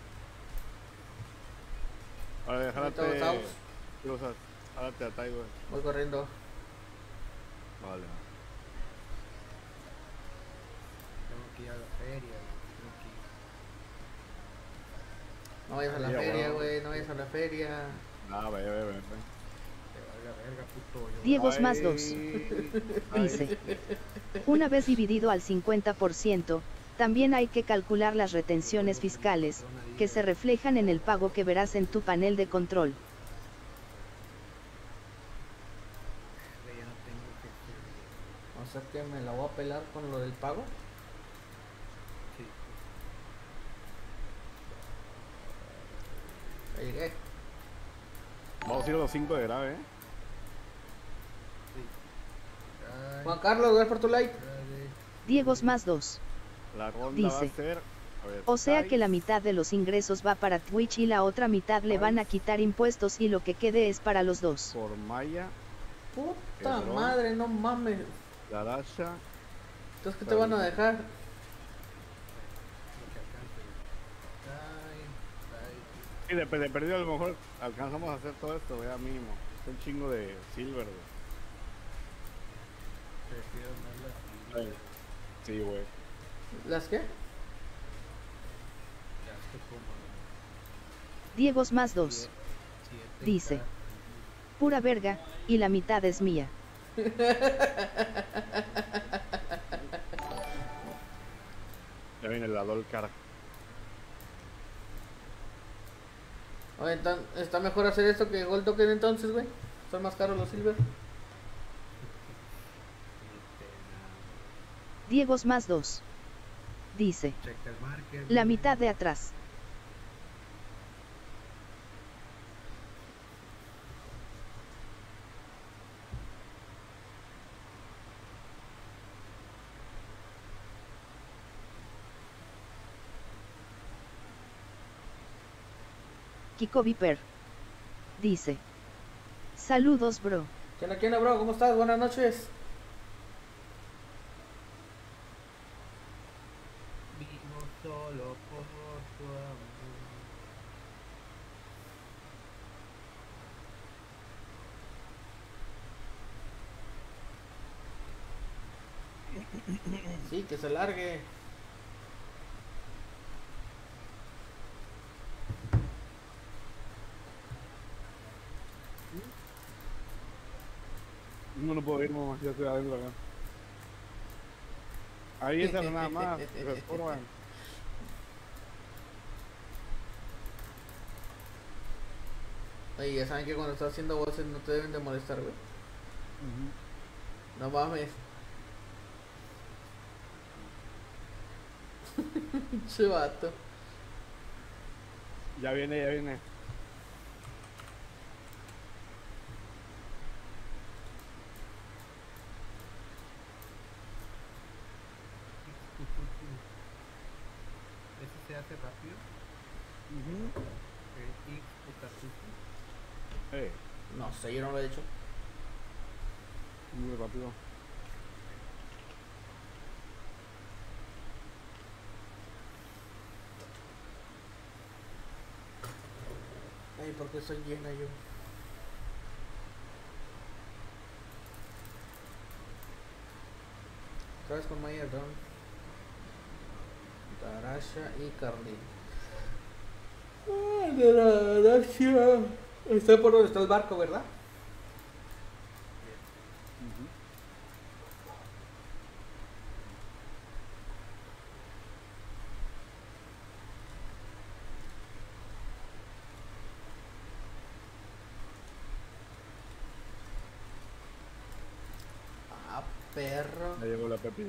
Ahora Ahorita déjate. asados. ¿Qué usas? Jálate a Thais, güey. Voy corriendo. Vale. Tengo que ir a la feria, güey. Tengo que ir. No vayas a la Sí, feria, bueno. güey. No vayas a la feria. Ah, ve. Te valga verga, puto. Yo Diegos más 2. Ay. Dice. Una vez dividido al 50%, también hay que calcular las retenciones fiscales, que se reflejan en el pago que verás en tu panel de control. ya no tengo que... O sea que me la voy a pelar con lo del pago. Sí. Ya llegué. Vamos a ir a los 5 de grave, Ay, Juan Carlos, gracias por tu like. dale. Diegos más 2. La ronda Dice. va a ser. A ver, O sea Thais, que la mitad de los ingresos va para Twitch y la otra mitad le van a quitar impuestos y lo que quede es para los dos. Por Maya, Puta Pedrón. madre, no mames. Larasha. Entonces, ¿qué te van a dejar? Lo que alcance, güey. Ay. Y de perdido a lo mejor alcanzamos a hacer todo esto, ya mínimo. Es un chingo de silver, güey. Prefiero más Ay. Sí, güey. ¿Las qué? Ya estoy como... Diegos más 2. Dice. Pura verga, y la mitad es mía. Ya viene la Dolcar. Oye, está mejor hacer esto que Gold Token entonces, güey. Son más caros los Silver. Diegos más 2. Dice. Checa el marker. La mitad de atrás. Kiko Viper. Dice. Saludos, bro. ¿Quién onda, bro? ¿Cómo estás? Buenas noches. Vivo solo por tu amor. Sí, que se largue. No puedo ir, mamá, ya estoy adentro acá. Ahí está nada más, reforman. Oye, ya saben que cuando estás haciendo voces no te deben de molestar, güey. No mames. Che vato. Ya viene. ¿Eso se hace rápido? X o No sé, yo no lo he hecho. Muy rápido. Ay, ¿por qué soy llena yo? Otra vez con Maya Don, Tarasha y Carlin. Tarasha. Está por donde está el barco, ¿verdad? Ah, perro. Ya llegó la Pepi.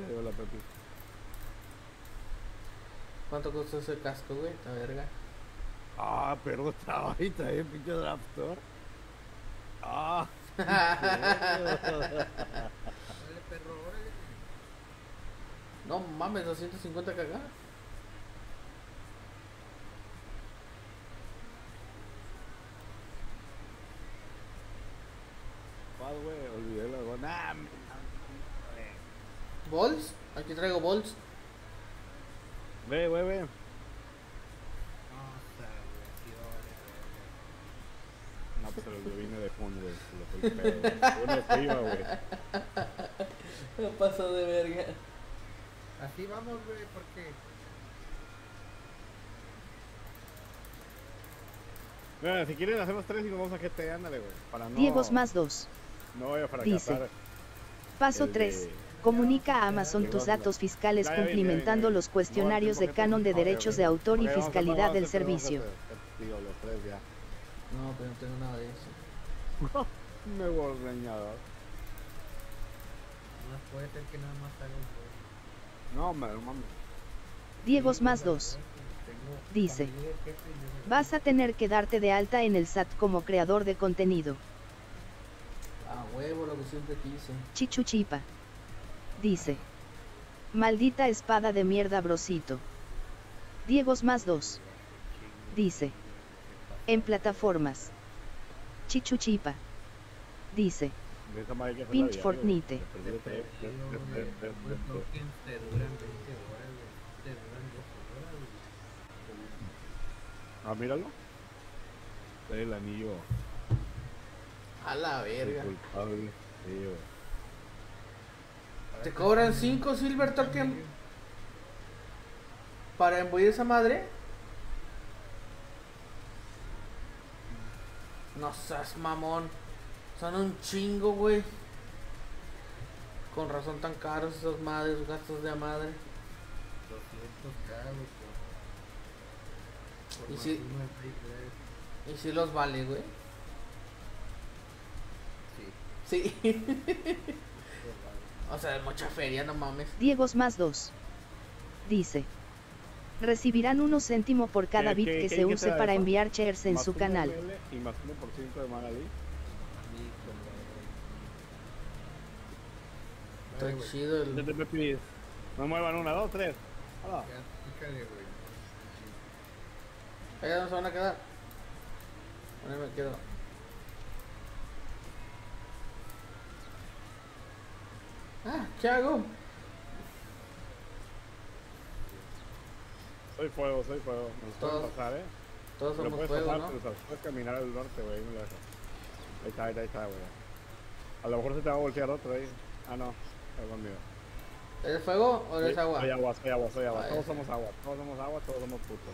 ¿Cuánto costó ese casco, güey? La verga. Ah, pero estaba ahí también, pinche Draftor. Ah. Órale, perro, órale. No mames, 250 cagadas. ¿Bols? Aquí traigo bols. Ve. No, o sea, güey, así vale, verga. No, pues yo vine de fondo, güey. Lo fue el pedo, güey. Uno se iba, güey. Me pasó de verga. Así vamos, güey, porque Bueno, si quieren hacemos 3 y nos vamos a GT, ándale, güey. Para no... Diegos más 2. No voy a Dice. fracasar. Paso El 3. de- Comunica a Amazon tus Diegos, datos fiscales Ya, ya, cumplimentando ya, ya. los cuestionarios No, de ¿por qué canon de no? derechos de autor y Ok, vamos a- fiscalidad vamos a del hacer- vamos a servicio. hacer, Digo, los 3 ya. No, pero no tengo nada de eso. Me voy reñado. no puede ser que nada más haga un juego. No, mames. Diegos más 2. Dice. Vas a tener que darte de alta en el SAT como creador de contenido. A huevo, lo que siempre quise. Chichuchipa. Dice. Maldita espada de mierda, brosito. Diegos más 2. Dice. En plataformas. Chichuchipa. Dice. De esa madre que hace Pinch la vida, Fortnite. güey. Me perdí de- Los tokens te duran 20 horas, güey. Te duran 2 horas, güey. Ah, míralo. El anillo. A la verga. Culpable. Sí, güey. ¿Te cobran 5 Silver Token para embullir esa madre? No seas mamón. Son un chingo, güey. Con razón tan caros esas madres, gastos de madre. 200k, güey, por Y más si- uno de Play 3. Y si los vale, güey. Sí, Sí. los vale. O sea, es mucha feria, no mames. Diegos más 2. Dice. Recibirán 1 céntimo por cada ¿Qué- bit qué- que qué se dijiste use de para eso? enviar shares en Más su 1 canal. ML y más 1% de Magali. Sí, con la- Está chido ¿Qué el... te me pides? No muevan 1, 2, 3. Hola. Ya, pícale, güey. Ahí no se van a quedar. Ahí me quedo. Ah, ¿qué hago? Soy fuego, soy fuego. Nos pueden Todos- pasar, Todos Lo somos puedes fuego, pasar, ¿no? pero puedes caminar al norte, güey. No lo dejo. Ahí está, güey. A lo mejor se te va a voltear otro ahí. Ah, no. Es conmigo. ¿Eres fuego o eres agua? Soy agua, soy agua, soy agua. Ah, Todos ese. somos agua, todos somos agua, todos somos putos.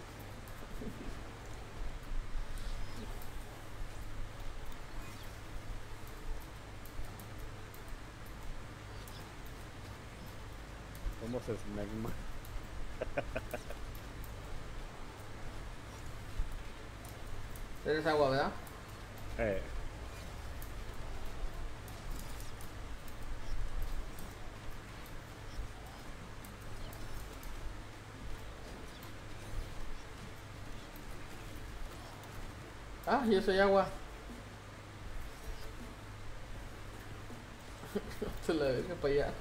Somos smegma. Eres agua, ¿verdad? Eh. Ah, yo soy agua. Se la verga para allá.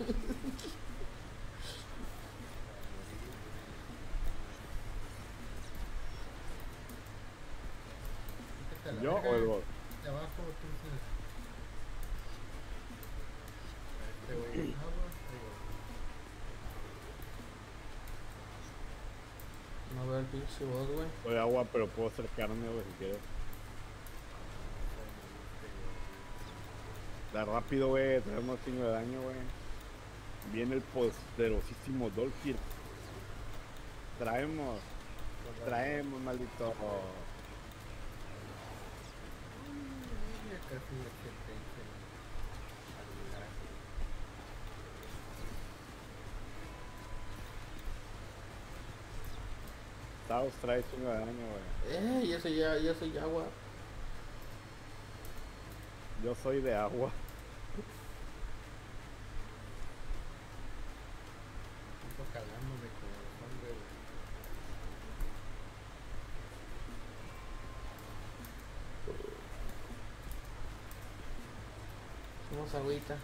Pícate a la ¿Yo verga, o el bot? de abajo, entonces. Este güey es agua, No veo el pinche voz, güey. Soy agua, pero puedo ser carne, güey, si quieres. Da rápido, güey, traemos un chingo de daño, güey. Viene el poderosísimo Dolphin. Traemos, maldito. ya casi me senté al lugar. Taos trae chingo de daño, güey. Yo soy agua. Yo soy de agua. Siento calándome como el hombre, güey. Somos agüita.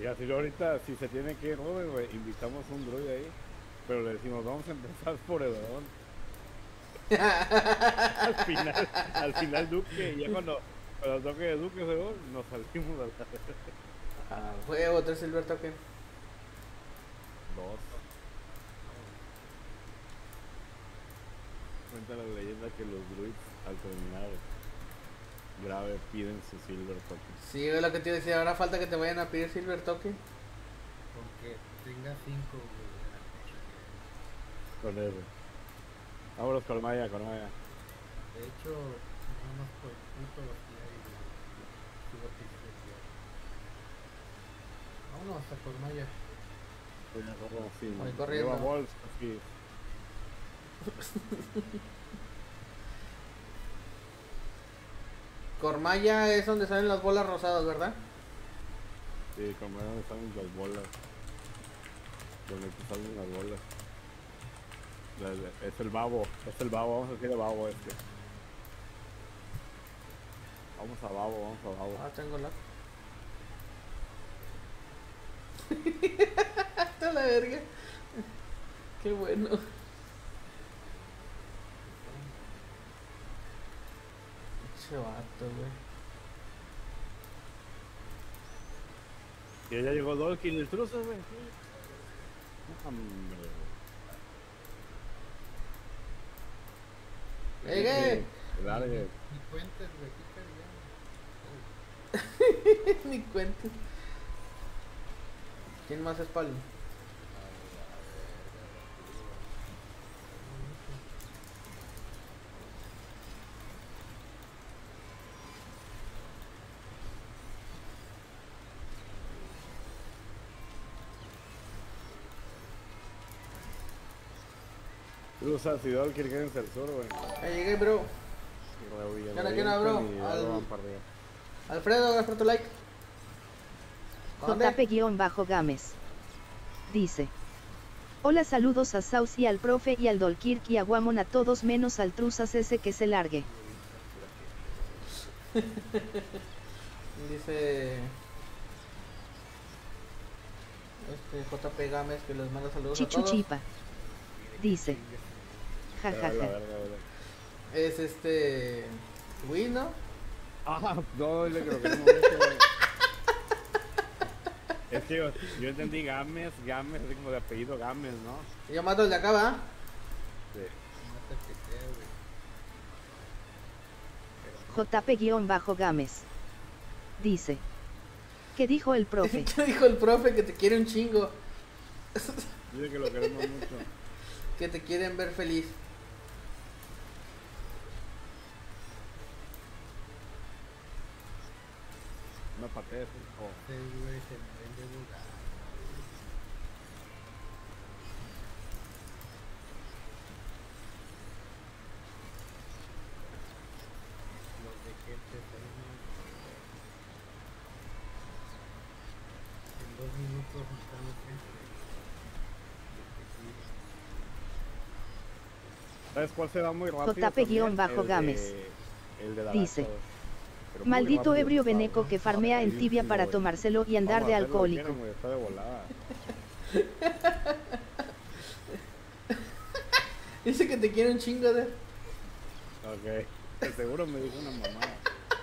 Y así ahorita, si se tiene que ir Robert, güey, invitamos un druide ahí, pero le decimos, vamos a empezar por el Edón. al final Duque, y ya cuando toque de Duque Edón, nos salimos a la Ah, huevo, 3 Silver Token. 2. Cuenta la leyenda que los druids al terminar grave piden su silver token. Sí, es lo que te iba a decir. Ahora falta que te vayan a pedir Silver Token. Aunque tenga 5, güey. Con R. Vámonos con Maya, De hecho, nada más por puto hostia y sigo triste. Vámonos hasta por Maya. Voy corriendo. Lleva bols, así. Cormaya es donde salen las bolas rosadas, ¿verdad? Sí, como es donde salen las bolas. Donde te salen las bolas. Es el babo, vamos a decir el babo este. Vamos a babo. Ah, tengo la. Hasta la verga. Qué bueno. Ese vato, güey. Y ya llegó Dolkin el truzo, güey. Hombre. ¡Llegué! Largue. Ni cuentes, güey, qué Ni cuento. ¿Quién más es Pali? Cruza, si Dolkin quiere en el sur, güey. Ya llegué, bro. ¿Quién onda, bro? Alfredo, gracias por tu like. ¿Dónde? JP-Games. Dice. Hola, saludos a Saus y al profe y al Dolkirk y a Guamon, a todos menos al Truzas ese que se largue. Dice JP Games que les manda saludos a todos. Chichuchipa. Dice. Jajaja. Es Wii, ¿no? Ah, no, le creo que no mucho, güey. Es que yo entendí Games, así como de apellido Games, ¿no? Y yo mato el de acá, ¿va? Sí. JP-Games. Dice. ¿Qué dijo el profe? ¿Qué dijo el profe? Que te quiere un chingo. Dice que lo queremos mucho. Que te quieren ver feliz. No patees, hijo. Este güey se me vende vulgar. Los de gente en 2 minutos estamos ¿Sabes cuál se da muy rápido? JP-Games. El de la Dice. Lactos. Pero muy Maldito rápido, ebrio está, veneco ¿no? que farmea en tibia para güey. tomárselo y andar Vamos de a hacer lo que alcohólico. quieran, güey, está de volada. Dice que te quiere un chingo de. Ok. De seguro me dijo una mamá.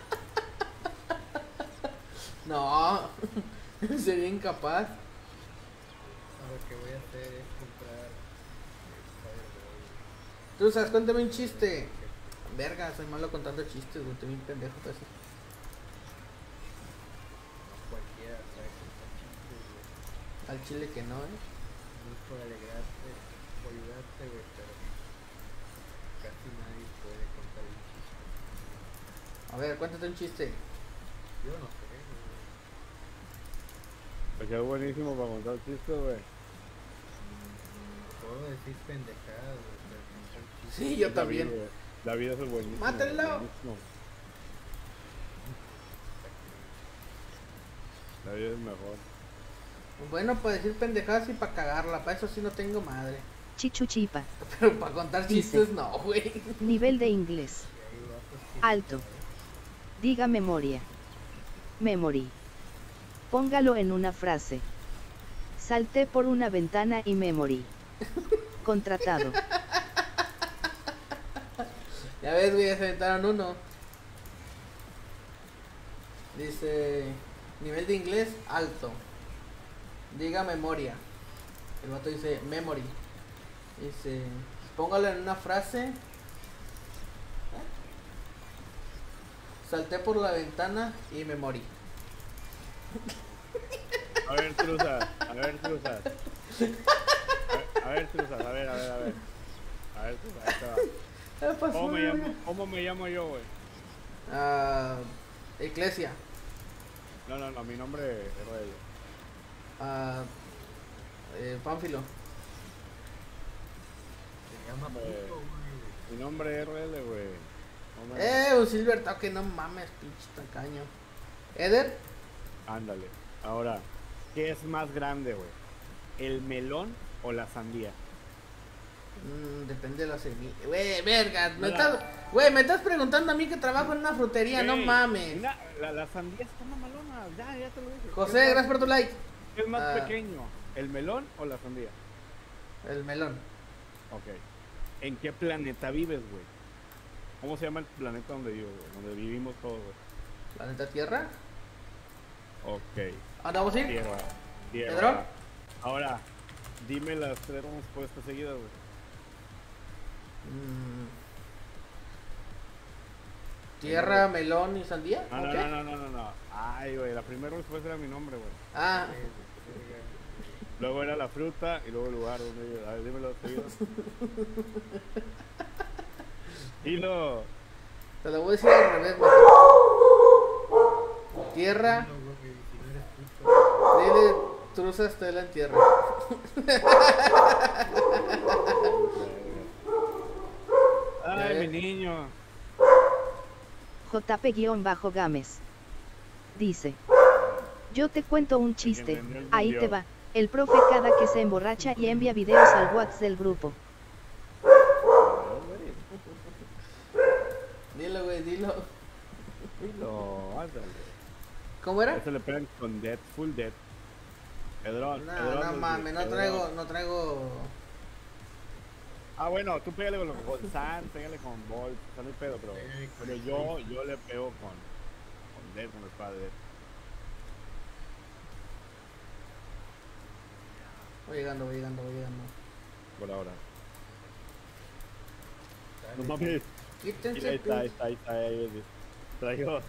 No. Sería incapaz. Lo que voy a hacer es comprar Fireball. Tú sabes, cuéntame un chiste. Verga, soy malo contando chistes, güey. Estoy bien pendejo casi. Cualquiera sabe contar chistes, güey. Al chile que no, No es por alegrarte, por ayudarte, güey, pero casi nadie puede contar un chiste. A ver, cuéntate un chiste. Yo no sé, güey. Porque es buenísimo para contar chistes, güey. Puedo decir pendejadas, güey, pero contar chistes. Sí, yo también. David es el buenísimo. ¡Mátenlo! Buenísimo. David es mejor. Bueno, para decir pendejadas y para cagarla. Para eso sí no tengo madre. Chichuchipa. Pero para contar Dice. chistes no, güey. Nivel de inglés. Y hay vatos que Alto. Diga memoria. Memory. Póngalo en una frase. Salté por una ventana y me morí. Contratado. Ya ves, güey, ya se aventaron uno. Dice, nivel de inglés alto. Diga memoria. El vato dice memory. Dice, póngalo en una frase. Salté por la ventana y me morí. A ver, Truzas, a ver, Truzas. A ver, Truzas, a ver. A ver, Truzas, ahí te va. ¿Cómo me llamo yo, güey? Iglesia. No, mi nombre es Rogelio. Pánfilo. Se llama puto, güey. Mi nombre es RL, güey. Un Silver Toque, no mames, pinche tacaño. Eder. Ándale. Ahora, ¿qué es más grande, güey? ¿El melón o la sandía? Depende de la semilla. Güey, verga. Mira. Me estás preguntando a mí que trabajo en una frutería, no Güey, mames. mira, la sandía está mamalona. Ya te lo dije. José, gracias por tu like. ¿Qué es más pequeño? ¿El melón o la sandía? El melón. Ok. ¿En qué planeta vives, güey? ¿Cómo se llama el planeta donde vivo, güey? Donde vivimos todos, güey. ¿Planeta Tierra? Ok. ¿Vamos a ir? Tierra. ¿Pedro? Ahora, dime las 3 respuestas seguidas, güey. ¿Tierra, melón y sandía? No, ¿O qué? no. Ay, güey, la primera respuesta era mi nombre, güey. Ah, Luego era la fruta y luego el lugar donde vivo. A ver, dímelo seguido. Dilo. te lo voy a decir al revés, güey. Tierra, No, güey, si no eres puto. dile truza estela en tierra. Ay, mi niño. JP-Gámez. Dice. Yo te cuento un chiste, ahí te va. El profe cada que se emborracha y envía videos al WhatsApp del grupo. Dilo, güey, dilo. Dilo, ándale. ¿Cómo era? Eso le pegan con dead, full dead. Pedrón, No mames, no traigo. Ah, bueno, tú pégale con San, pégale con Bolt, no hay pedo, pero yo le pego con Dead, con la espada de Dead. Voy llegando. Por ahora. No mames. Quítense, Ahí está, ahí. Traigo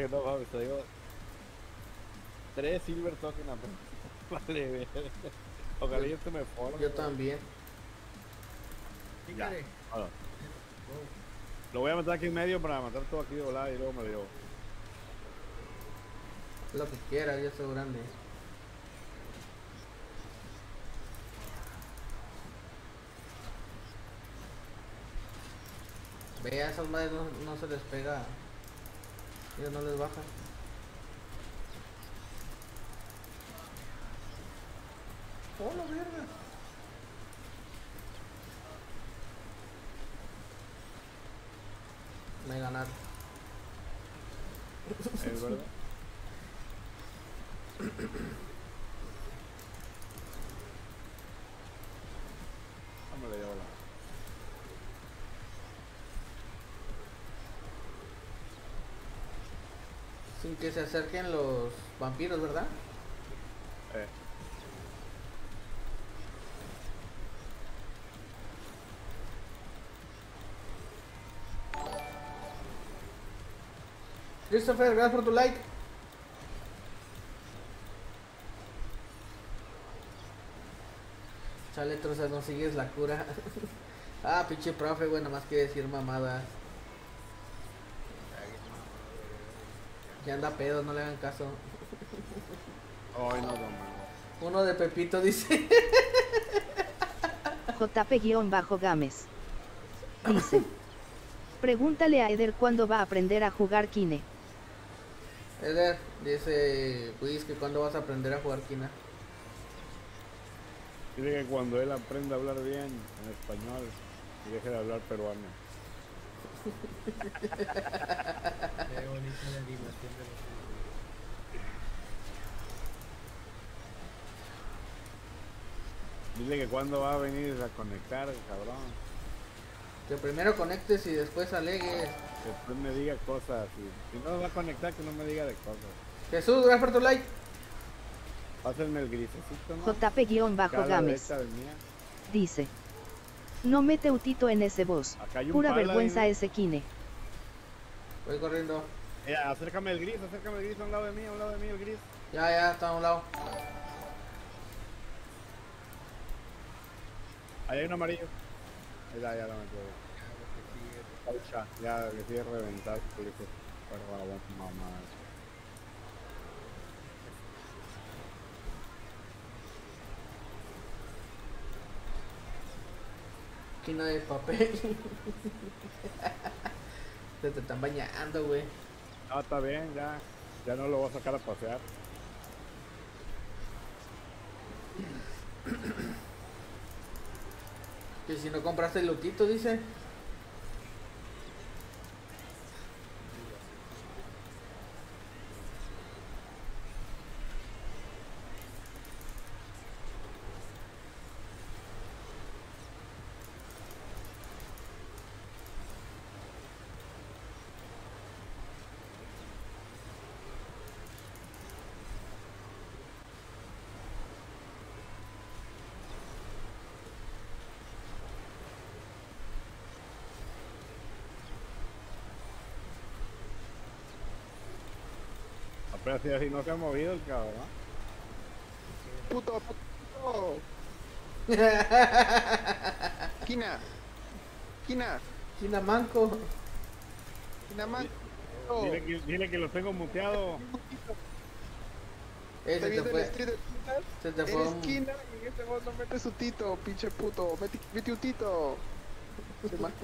3 Silver Token a vale, ver. Ojalá yo se me forma. Yo también. Ya, Pícale. ahora. Go. Lo voy a matar aquí en medio para matar todo aquí de volada y luego me lo llevo. Lo que quiera, yo soy grande. Vea, esas madres no se les pega. Ellos no les bajan. ¡Oh, la verga! Me ganaron. ¿Es verdad? No me lo llevo la. Sin que se acerquen los vampiros, ¿verdad? Christopher, gracias por tu like. Chale, trozas, no sigues la cura. Ah, pinche profe, güey, nomás quiere decir mamadas. Ya anda pedo, no le hagan caso. Ay, no, no. Uno de Pepito dice. JP-Gámez. Dice. Pregúntale a Eder cuándo va a aprender a jugar Kine. Eder, dice Luis que cuando vas a aprender a jugar Kina. Dice que cuando él aprenda a hablar bien en español y deje de hablar peruano. Qué bonita la animación de los Dile que cuándo va a venir a conectar, cabrón. Que primero conectes y después alegues. Que después me diga cosas. Si no va a conectar, que no me diga de cosas. Jesús, gracias por tu like. Pásenme el grisecito, ¿no? Acá a la JP-Games. derecha del mío. Dice. No mete utito en ese voz. Acá hay un Pura Paladin. vergüenza ese Kine. Voy corriendo. Acércame el gris a un lado de mí, el gris. Ya, está a un lado. Ahí hay un amarillo. Ahí ya lo metí. Paucha, ya le sigue reventar, clico. Perdón, mamá. Esquina de papel. Se te están bañando, güey. No, está bien, ya no lo voy a sacar a pasear. Que si no compraste el lutito, dice. Pero si así no se ha movido el cabrón. Puto. Quina. Esquina manco. Man. Dile que lo tengo muteado. Se te viendo el fue. street de putas. Se te fue Eres un... Quina y en este voz no mete su tito, pinche puto. Mete un tito. Se ma-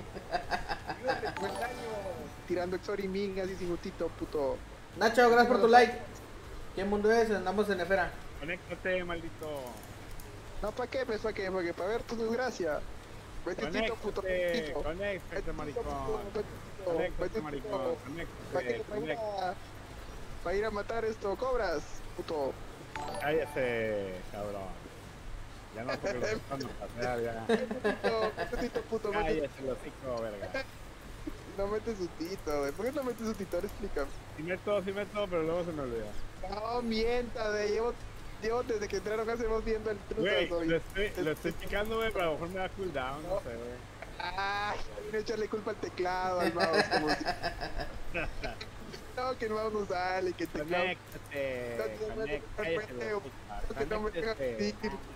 Tirando exorimingas y sin un tito, puto. Nacho, gracias por tu like. ¿Qué mundo es? Andamos en esfera. Conéctate, maldito. No, ¿para qué? Pues, ¿para qué? Porque para ver tu desgracia. Mete un tito, puto. Conéctate, maricón. Conéctate, maricón. Conéctate. Para ir a matar esto, cobras, puto. Cállate, cabrón. Ya no porque lo están a pasear, ya. Tito, puto, Cállate, el hocico, verga. no metes su tito, güey. ¿Por qué no metes su tito? Ahora explícame. Sí meto, pero luego se me olvida. No, mienta, güey. Llevo desde que entraron hacemos viendo el Güey, truco. lo estoy checando, güey, pero a lo mejor me da cooldown, no sé, güey. Ay, no echarle culpa al teclado, al mouse, como si... No, que el mouse no sale, que el teclado... Conéctate, Que no me deja decir.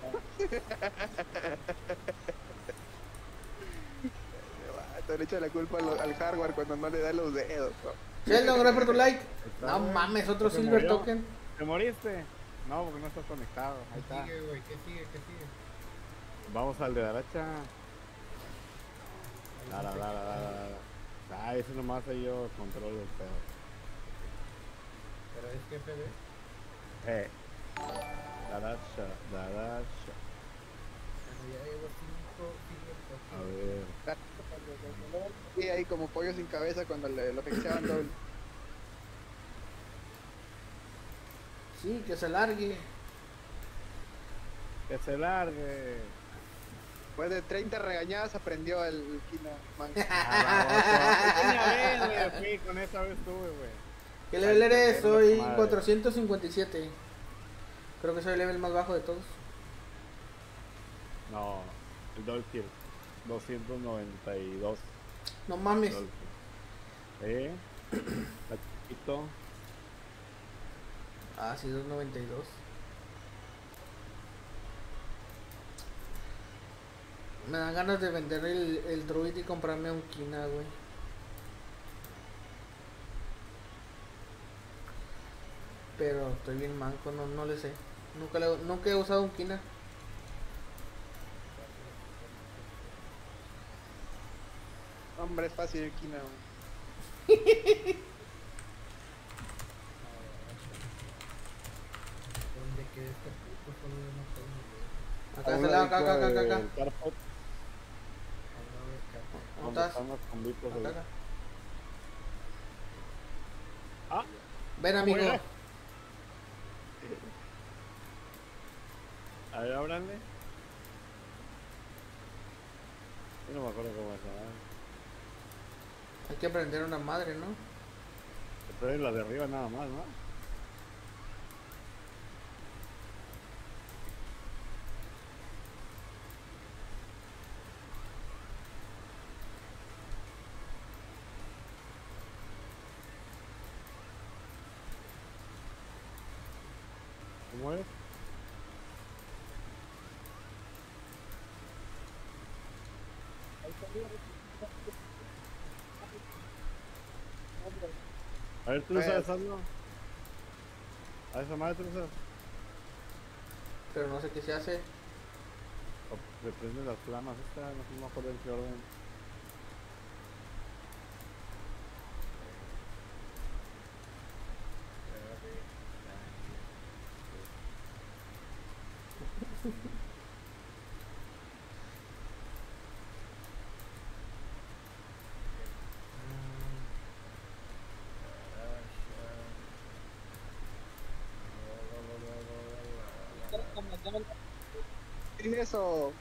Le echa la culpa al hardware cuando no le da los dedos, ¿no? Sheldon, gracias por tu like. No güey. mames, otro Se silver murió. token. ¿Te moriste? No, porque no estás conectado. Ahí ¿Qué está. sigue, güey? ¿Qué sigue? Vamos al de derecha. Dale. Ah, eso nomás ahí yo controlo el pedo. ¿Pero es que FB? Derecha. Bueno, ya llevo 5 A ver. Y ahí como pollo sin cabeza cuando lo fixaban doble. Sí, que se largue. Que se largue. Después de 30 regañadas aprendió el Kina Man. Fui con esa vez tuve, güey. ¿Qué level eres? Soy Madre. 457. Creo que soy el level más bajo de todos. No, el Dolphin 292. No mames. Dolphin. Está chiquito. Ah, sí, 292. Me dan ganas de vender el druid y comprarme un Kina, güey. Pero estoy bien manco, no le sé. Nunca he usado un Kina. Hombre, es fácil el Kina, man. ¿Dónde queda este puto? Solo de no Acá, se la, acá. El Carpot, ¿Dónde donde estás? están los combitos ahí. Acá. Ah, Ven, amigo. Bueno. A ver, ábranle. Yo no me acuerdo cómo es, ¿verdad? Hay que prender una madre, ¿no? Pero es la de arriba nada más, ¿no? ¿Cómo es? A ver, tú lo sabes algo. A esa madre tú lo sabes. Pero no sé qué se hace. O le prenden las flamas esta, no sé, no me acuerdo en qué orden. ¿Qué es eso?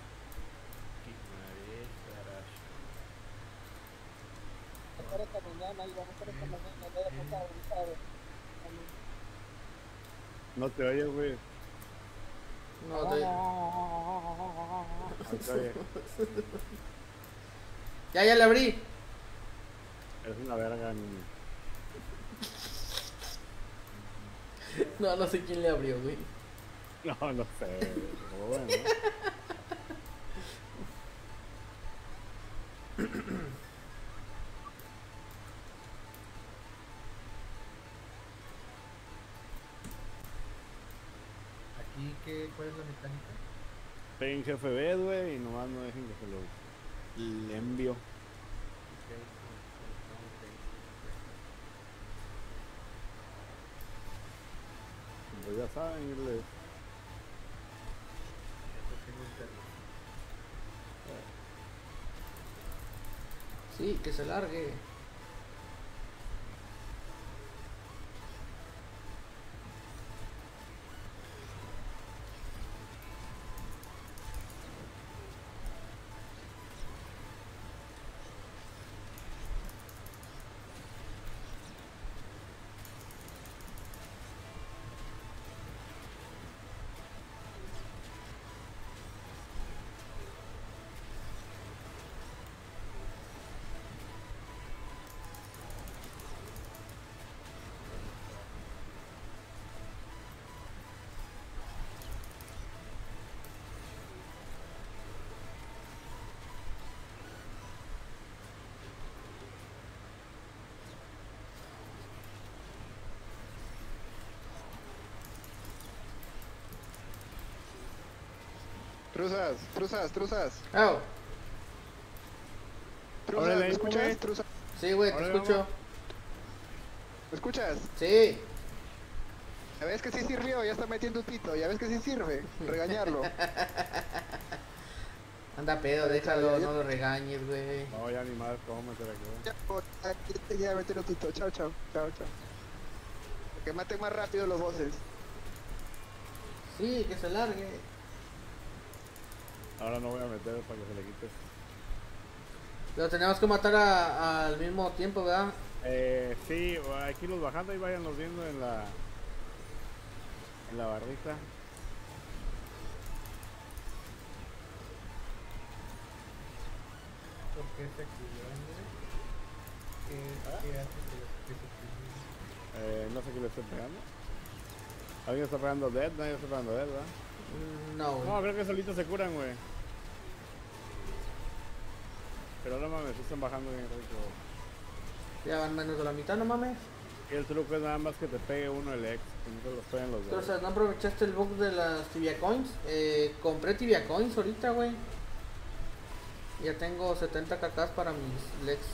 No te oyes, güey. No, te... No te oyes. Ya le abrí. Es una verga, niño. No, no sé quién le abrió, güey. No, no sé. Pero bueno. Aquí, ¿cuál es la mecánica? Peguen jefe B, güey, y nomás no dejen que se lo le envío. Ok, Pues ya saben, irles. eso tengo internet. Sí, que se largue. Truzas, truzas, truzas. Oh, Truzas, Órale, ¿me ahí, escuchas? güey. Truzas, sí, güey, te Órale, escucho. vamos. ¿me escuchas? Sí. Ya ves que sí sirvió, ya está metiendo un tito, ya ves que sí sirve. Regañarlo. Anda pedo, déjalo, no lo regañes, güey. No, ya ni más, ¿cómo meter aquí? Ya metí un tito. Chao, chao, chao, chao. Que maten más rápido los bosses. Sí, que se largue. Ahora no voy a meter para que se le quite. Pero tenemos que matar al mismo tiempo, ¿verdad? Sí, hay que irlos bajando y váyanlos viendo en la barrita. ¿Por qué se activó, Andrés? ¿Qué hace que se active? No sé qué le estoy pegando. ¿Alguien está pegando dead? Nadie está pegando dead, ¿verdad? No, güey. No, creo que solitos se curan, güey. Pero no mames, están bajando bien rico. Ya van menos de la mitad, no mames. Y el truco es nada más que te pegue uno el ex, que no te los peguen los dos. Entonces, ¿no aprovechaste el bug de las Tibia Coins? Compré Tibia Coins ahorita, güey. Ya tengo 70 cacas para mis legs.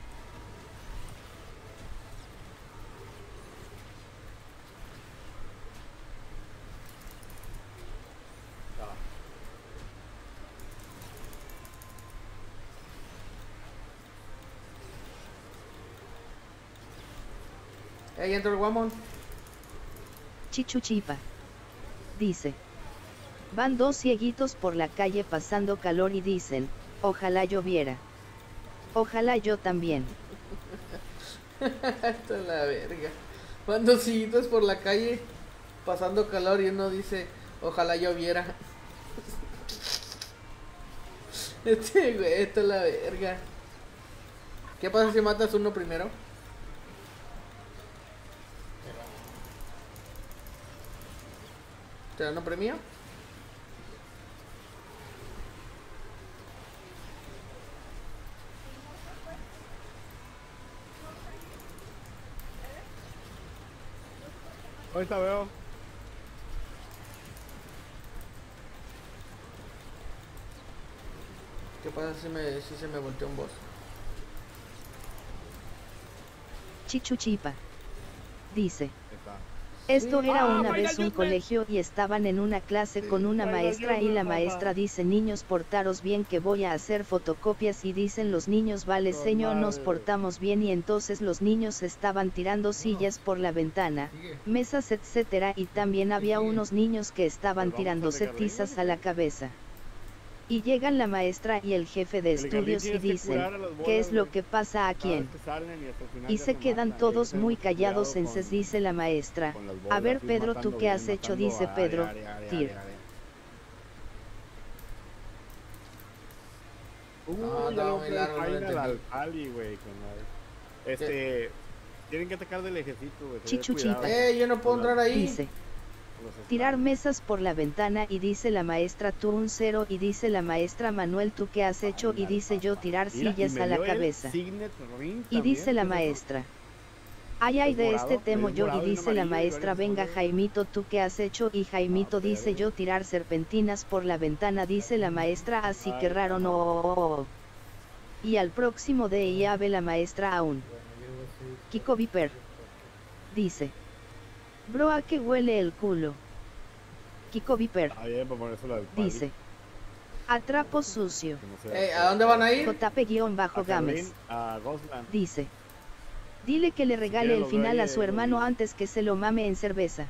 Ahí entró el Guamon. Chichuchipa. Dice. Van dos cieguitos por la calle pasando calor y dicen, Ojalá lloviera. Ojalá yo también. Esto es la verga. Cuando siguientes por la calle pasando calor y uno dice, ojalá lloviera. Este güey, esto es la verga. ¿Qué pasa si matas uno primero? ¿Te dan un premio? Ahorita veo. ¿Qué pasa si se me volteó un boss? Chichuchipa. Dice. Está. Esto era una vez un Yutme. colegio y estaban en una clase con una maestra y la maestra dice niños portaros bien que voy a hacer fotocopias y dicen los niños vale Con señor nos madre. portamos bien y entonces los niños estaban tirando sillas por la ventana, mesas etcétera y también había unos niños que estaban Pues vamos a tirándose dejarle, tizas ¿no? a la cabeza. Y llegan la maestra y el jefe de El Carlín estudios y tienes que dicen, curar a las ¿qué bolas, es lo güey. que pasa a Cada quién? vez que salen y hasta el final Y ya se quedan matan. todos Hay que tener muy mucho callados cuidado entonces con- dice la maestra, con las a bolas, ver ir Pedro matando tú qué bien, has hecho matando dice área, Pedro, área, tir. área. No, Ya no, lo muy fue largo, no lo final al entendí. Ali, güey, con madre. Tienen que atacar del ejército, güey. Chichuchipa. Yo no puedo entrar ahí. Dice, tirar mesas por la ventana y dice la maestra tú un 0 y dice la maestra Manuel tú qué has hecho y dice yo tirar sillas a la cabeza. Y dice la maestra. Ay ay Es de morado, este temo es yo y morado y un dice la amarillo y maestra varios venga colores. Jaimito tú qué has hecho y Jaimito Ah, dice verga. yo tirar serpentinas por la ventana dice la maestra así que raro no. Y al próximo de ella ve la maestra aún. Kiko Viper. Dice. Bro a que huele el culo. Kiko Viper. Ah, bien, para ponérselo al Pali, Dice. A trapo sucio. que no sea- ¿A dónde van a ir? JP-Games. A Goslan. Dice. Dile que le regale quiere el lo final ve, a su lo hermano dice. antes que se lo mame en cerveza.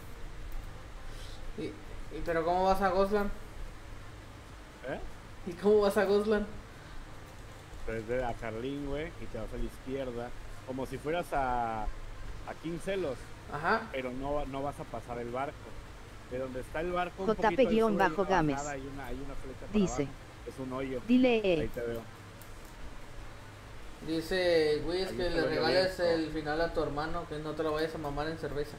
¿Pero cómo vas a Goslan? ¿Eh? ¿Y cómo vas a Goslan? Desde a Carlín, güey, y te vas a la izquierda. Como si fueras a Quincelos, Ajá. pero no vas a pasar el barco. De donde está el barco, un JP poquito al sur, hay una Games. bajada, hay una flecha para Dice. abajo. Es un hoyo. Dile Ahí te veo. Dice, güey, es Ahí que está le lo regales abierto. el final a tu hermano, que no te lo vayas a mamar en cerveza.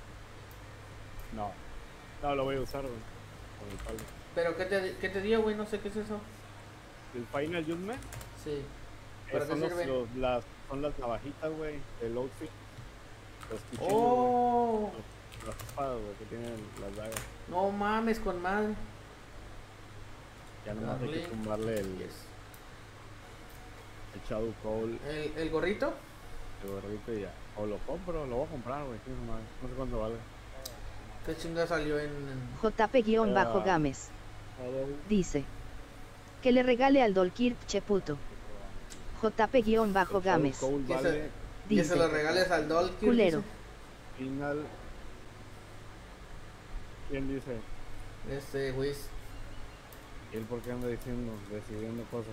No, lo voy a usar, güey. Con el palo. ¿Pero qué te dio, güey? No sé qué es eso. El Final Judgment Sí. ¿Para qué son, sirve? son las navajitas, güey, del outfit. Los cuchillos, ¡Oh! güey. Las espadas, güey, que tienen las dagas. No mames, con madre. Ya nomás hay que Carlín. tumbarle el Shadow Call, ¿El gorrito? el gorrito y ya. O lo compro, lo voy a comprar, güey. No sé cuánto vale. ¿Qué chinga salió en...? JP-Games. Dice. Que le regale al Dolkir cheputo. JP-Games. Call Que vale que Dice. se lo regales al Dolkir. Culero. final. ¿Quién dice? Este, güey. ¿Y él por qué anda decidiendo cosas?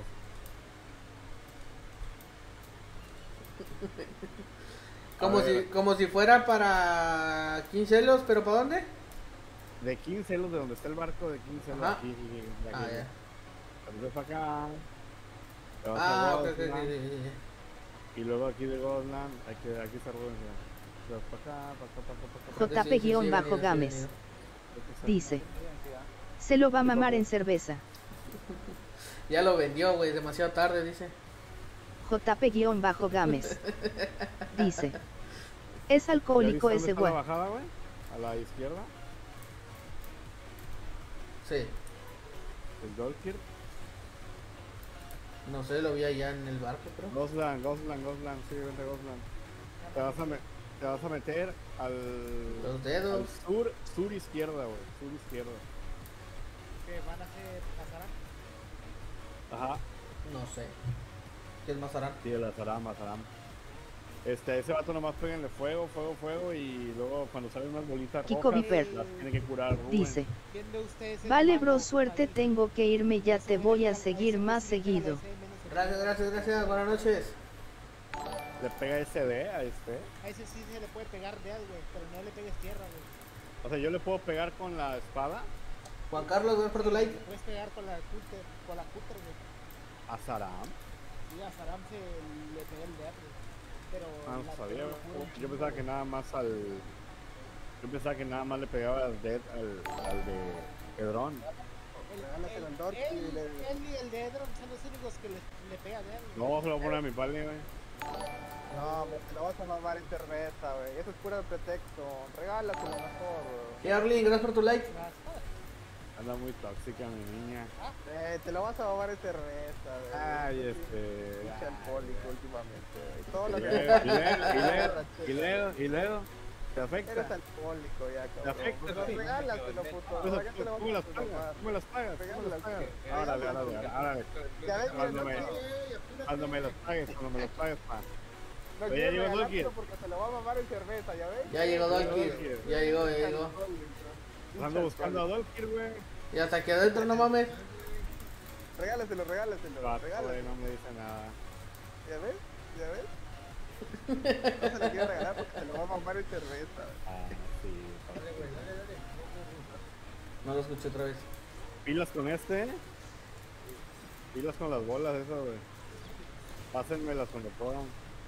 Como si fuera para 15 celos, ¿pero para dónde? De 15 celos, de donde está el barco, de 15 celos Ajá. aquí, de aquí. Ah, ya. Entonces para acá. Te vas Ah, a ok, ok, Goslan, ok, ok. y luego aquí de Goslan, aquí está Rubén. Te vas para acá, para acá. Sí, sí, sí, JP-Games. venido. Dice. Se lo va a mamar en cerveza. Ya lo vendió, güey, demasiado tarde, dice. JP-Games. Dice. Es ¿Ya alcohólico viste ese dónde está la güey. bajada, güey? A la izquierda, Sí. el Dolkir. No sé, lo vi allá en el barco, pero... Goslan, sí, vente Goslan. Te vas a meter al... Los al dedos. sur izquierda, güey. Sur izquierda. ¿Qué van a hacer? ¿Pasarán? Ajá. No sé. ¿Qué es Mazarán? Sí, el Azaram. Ese vato nomás péguenle fuego, fuego, fuego y luego cuando salen unas bolitas Kiko rojas, Viper las tiene que curar Rubén. dice: ¿Quién de ustedes es vale mago? bro, suerte, Alguien. tengo que irme, ya te SM voy le a pega seguir SM, más sí le pega la seguido. SM menos el Gracias, menos. gracias, gracias. Buenas noches. Le pega SD a este. A ese sí se le puede pegar dead, güey, pero no le pegues tierra, güey. O sea, yo le puedo pegar con la espada Juan Carlos, gracias por tu like. Le puedes pegar con la cúter, güey. a Saram. Y a Saram se le pega el dead, güey. Pero No la sabía, tierra lo güey. cura un Yo chingo, pensaba que güey. nada más Yo pensaba que nada más le pegaba al Dead al de Hedrón. Regálaselo al Dorky y le- Él y el de Edron son los únicos que le pega dead, güey. No, se lo voy a poner a mi pali, güey. No, me te lo vas a mamar en cerveza, güey. Eso es puro pretexto. Regálaselo mejor, Sí, Arlene, gracias por tu like. Anda muy tóxica mi niña. güey. Te lo vas a mamar en cerveza, güey. Ay, Pinche alcohólico últimamente, güey. Todos los Y Ledo, ¿te Eres afecta? alcohólico ya, ¿Te cabrón. afecta? Pero regálaselo, puto. ¿Cómo Regálaselo, me las vamos a pagas? tomar. ¿Cómo me las pagas? ¿Cómo me las Regálalas, pagas? que- Árale, árale. Ya ves, mira, Cuando no me- quiere- Cuando me los pagues, pa. no Oye, quiere llegó Dolky. regalárselo porque se lo va a mamar en cerveza, ¿ya ves? Ya llegó Dolky. Ya llegó, ya llegó. Ando buscando a Dolkir, güey. Y hasta que adentro, no mames. Regálaselo, Vato, güey, regálaselo. no me dice nada. ¿Ya ves? ¿Ya ves? No se lo quiere regalar porque se lo va a mamar en cerveza. Ah, sí. No lo escuché otra vez. Pilas con este. Pilas con las bolas, eso, güey. Pásenmelas cuando puedan.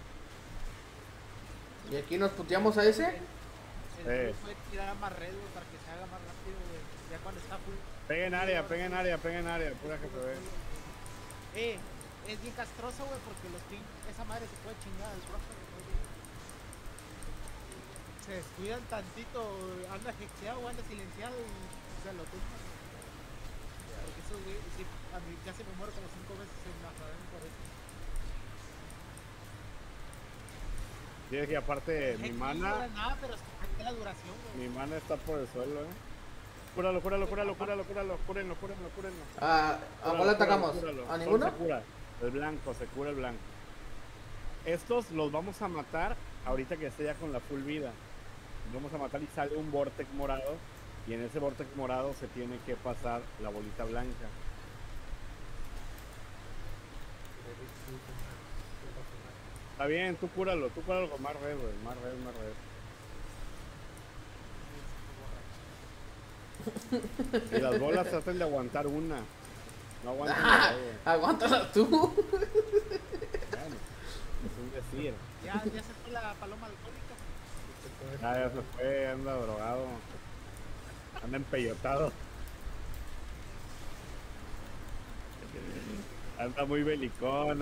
Y aquí nos puteamos a ese. El Sí. puede tirar más red, güey, para que se haga más rápido, güey. Ya cuando está full. Peguen área, pura que se ve. Es bien castroso, güey, porque esa madre se puede chingar al profe, güey. Se descuidan tantito, anda hexeado o anda silenciado y se lo tumban. Porque eso, güey, sí, a mí casi me muero como 5 veces en la radar por eso. Sí, es que aparte mi Hex no dura mana, nada, pero es la duración, güey. mi mana está por el suelo, Cúrenlo. ¿A cuál atacamos? ¿A ninguno? Se cura. Se cura el blanco. Estos los vamos a matar ahorita que esté ya con la full vida. Los vamos a matar y sale un vortex morado. Y en ese vortex morado se tiene que pasar la bolita blanca. Está bien, tú cúralo con más red, güey. Más red. Y las bolas traten de aguantar una. No aguantan las dos, güey. Aguántala tú. Bueno, es un decir. Ya se fue la paloma alcohólica. Ya se fue, anda drogado. Anda empeyotado. Anda muy belicón,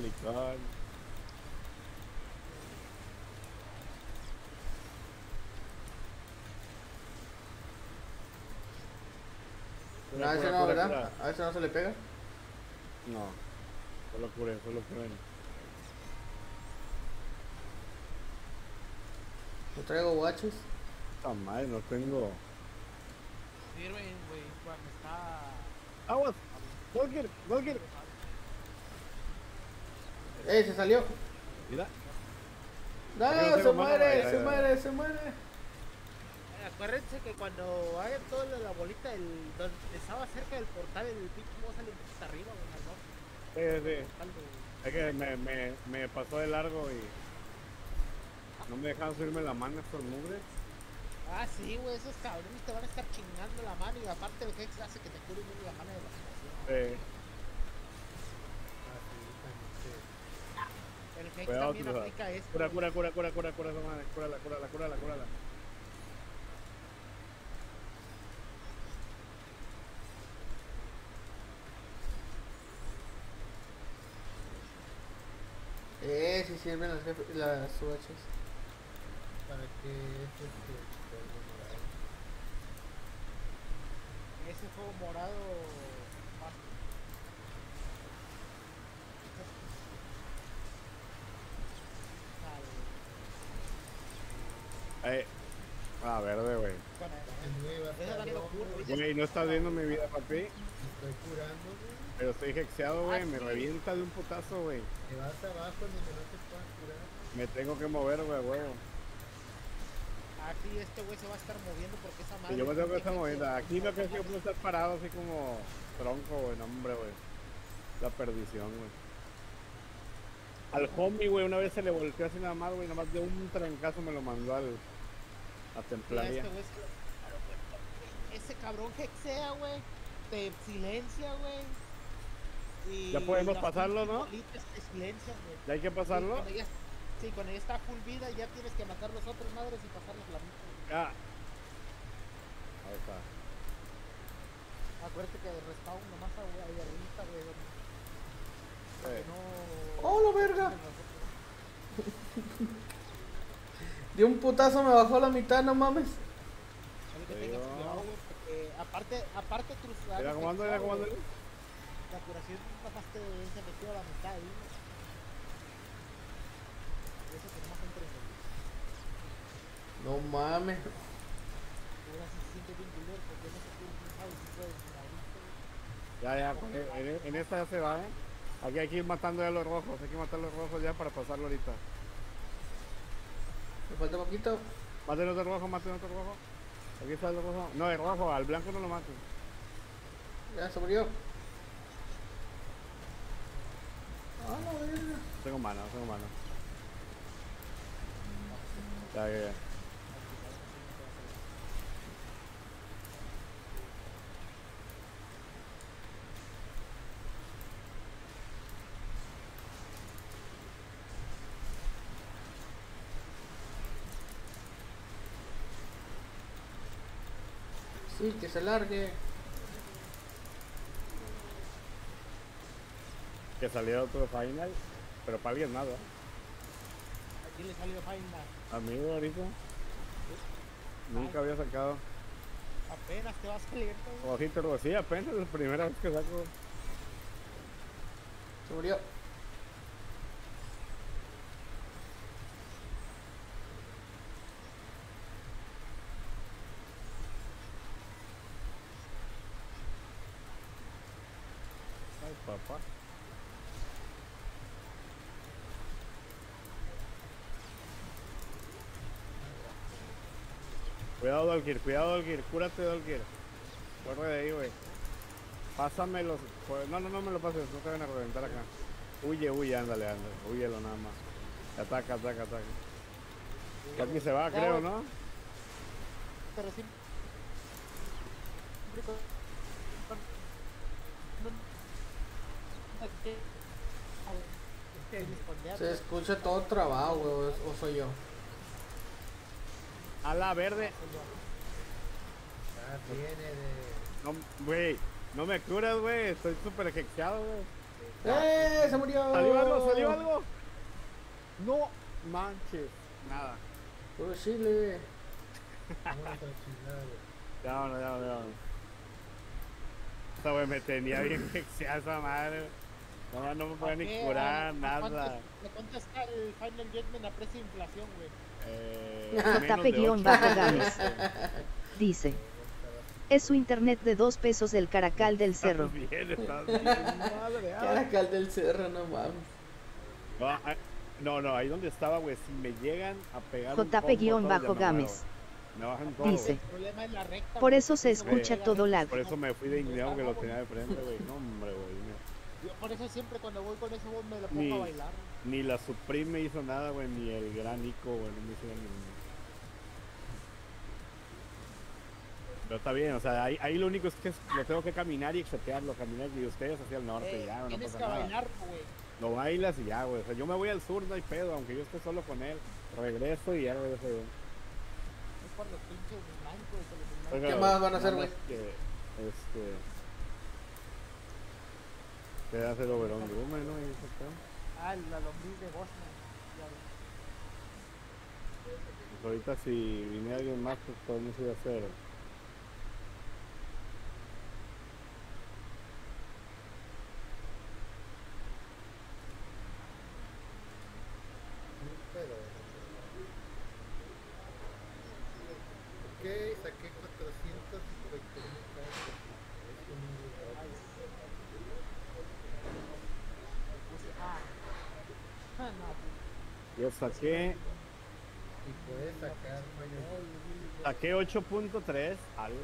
No, a ese no, ¿verdad? A ese no se le pega. No, solo curen. Yo traigo guaches. Esta madre, no tengo. Sirven, güey, cuando está. ¡Aguas! ¡Golgir! Se salió. Mira, No, Aquí no se tengo mana, muere, ya, se ya. muere, se muere. Acuérdense que cuando hagan toda la bolita, donde estaba cerca del portal, el pinche boss sale hasta arriba, güey, al norte. sí. Portal de- Es que me pasó de largo y no me dejaron subirme la mano estos mugres. Ah, sí, güey, esos cabrones te van a estar chingando la mano y aparte el Hex hace que te cure bien la mano de la situación. El Hex Cuidado, también Tusa. aplica esto. Cura, güey. esa madre. Cúrala. Sí sirven las guaches. ¿Para qué es polvo morado? Ese fuego morado más. Verde, güey. nueva, Esa es la locura, güey. Güey, no estás viendo mi vida, papi. estoy curando, güey. Pero estoy hexeado, güey. Me sí. revienta de un putazo, güey. Te vas abajo en donde no te puedas curar. Me tengo que mover, güey, huevo. Aquí este güey se va a estar moviendo porque esa madre. Y yo me tengo que estar tiene moviendo. Aquí lo que es madre. que estar parado así como tronco, güey. No, hombre, güey. La perdición, güey. Al homie, güey, una vez se le volteó así nada más, güey. Nada más de un trancazo me lo mandó a Y a Templaria. este güey ese cabrón hexea, güey. Te silencia, güey. Y Ya podemos las pasarlo, pinches ¿no? bolitas te silencian, güey. ¿Ya hay que pasarlo? Sí, cuando ya está full vida, ya tienes que matar los otros madres y pasarlas la mitad. Ya. Ahí está. Acuérdate que respawn nomás ahí arriba, güey. Para que no. ¡Oh, la verga! De un putazo me bajó la mitad, no mames. Solo que Te tengas digo. cuidado, güey, porque aparte tus Mira comando, mira comando. la curación nomás se metió a la mitad ahí, güey. Y eso que nomás entra en el. No mames. Ahora sí se siente bien culero porque no se puede sabe si puedes ahorita, güey. Ya, en esta ya se va, Aquí hay que ir matando ya los rojos. Hay que matar los rojos ya para pasarlo ahorita. Me falta poquito. Maten otro rojo, maten otro rojo. Aquí está el rojo. No, el rojo, al blanco no lo maten. Ya se murió. Ah, la verga. Tengo mano, tengo mano. Ya. Sí, que se largue. Que saliera otro final. Pero para alguien nada. Aquí le salió final. Amigo, ahorita. Nunca había sacado. Apenas te va a salir, güey. Ojito rojo. Sí, apenas la primera vez que saco. Se murió. Ay, papá. Cuidado, Dolkir, cúrate, Dolkir. Corre de ahí, güey. Pásame los. No me lo pases, no te van a reventar acá. Huye, ándale. Huyelo nada más. Ataca. Que aquí se va, Ya, creo, güey. ¿no? Pero sí. Se escucha todo trabado, güey. O soy yo. A la verde. Ya viene de. No, güey. No me curas, güey. Estoy súper hexeado, güey. Se murió. Salió algo. No manches. Nada. Puro chile. Otra chingada, güey. Ya vámonos. Esta güey me tenía bien hexeada esa madre. No me puede ni curar, nada. ¿Le contesta el Final Judgment a precio de inflación, güey? JP-Games dice: es su internet de 2 pesos del Caracal del Cerro. Estás bien, madre. Caracal del cerro, no mames. No, ahí donde estaba, güey, si me llegan a pegar un combo, JP-Games me bajan todo. dice: El problema es la recta. por güey. eso se escucha todo lag. Por eso me fui de indignado que lo tenía de frente, güey. No, hombre, güey. Yo por eso siempre cuando voy con ese voz me lo Ni- pongo a bailar. Ni la Supreme me hizo nada, güey, ni el gran Ico, güey, no me hicieron ni. Pero está bien, o sea, ahí lo único es que lo tengo que caminar y exetearlo, caminar y ustedes hacia el norte, y ya, no Tienes pasa que nada. bailar, güey. Lo bailas y ya, güey. O sea, yo me voy al sur, no hay pedo, aunque yo esté solo con él. Regreso y ya regreso yo. Es por los pinches blancos. Oiga, ¿Qué más van a hacer, nada güey? más que, te hace el overón Grume, ¿no? Y eso está. Ah, la lombriz de Bosnia. Ya ves. Pues ahorita si vine alguien más, pues podemos ir a hacer. Pero. Ok, saqué Yo saqué Y puedes sacar mayor. Saqué 8.3. Ala.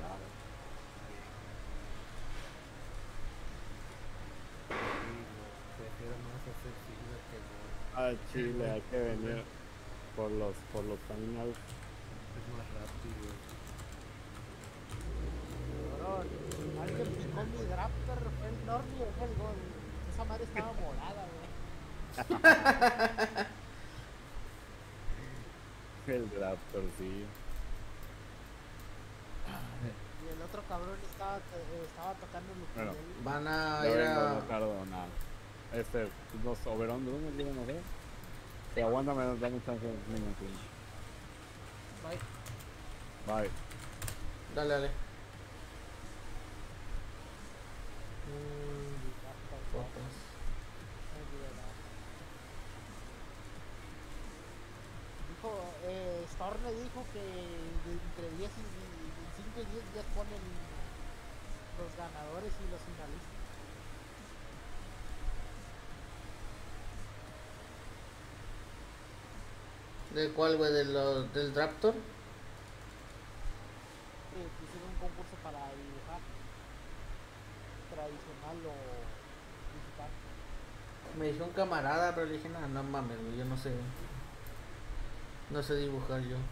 Prefiero más hacer siglo que no. A Chile hay que venir por los caminos. Es más rápido. Cabrón, alguien picó mi Draptor, fue el Norby o fue el Gol. Esa madre estaba morada, güey. El Raptor, sí. Y el otro cabrón estaba tocando el Bueno. ukulele. Van a Ya ir vengo, a... no tardo nada. Los Oberon Drummers, digo, no sé. Sí, aguántame, dame chance un minuto. Bye. Bye. Dale, dale. Fotos. Dijo, Storne dijo que entre 10 y 5 y 10 días ponen los ganadores y los finalistas. ¿De cuál, güey? ¿Del Raptor? Hicieron un concurso para dibujar tradicional o digital. Me dijo un camarada, pero le dije, no, no mames, güey, yo no sé. No sé dibujar yo.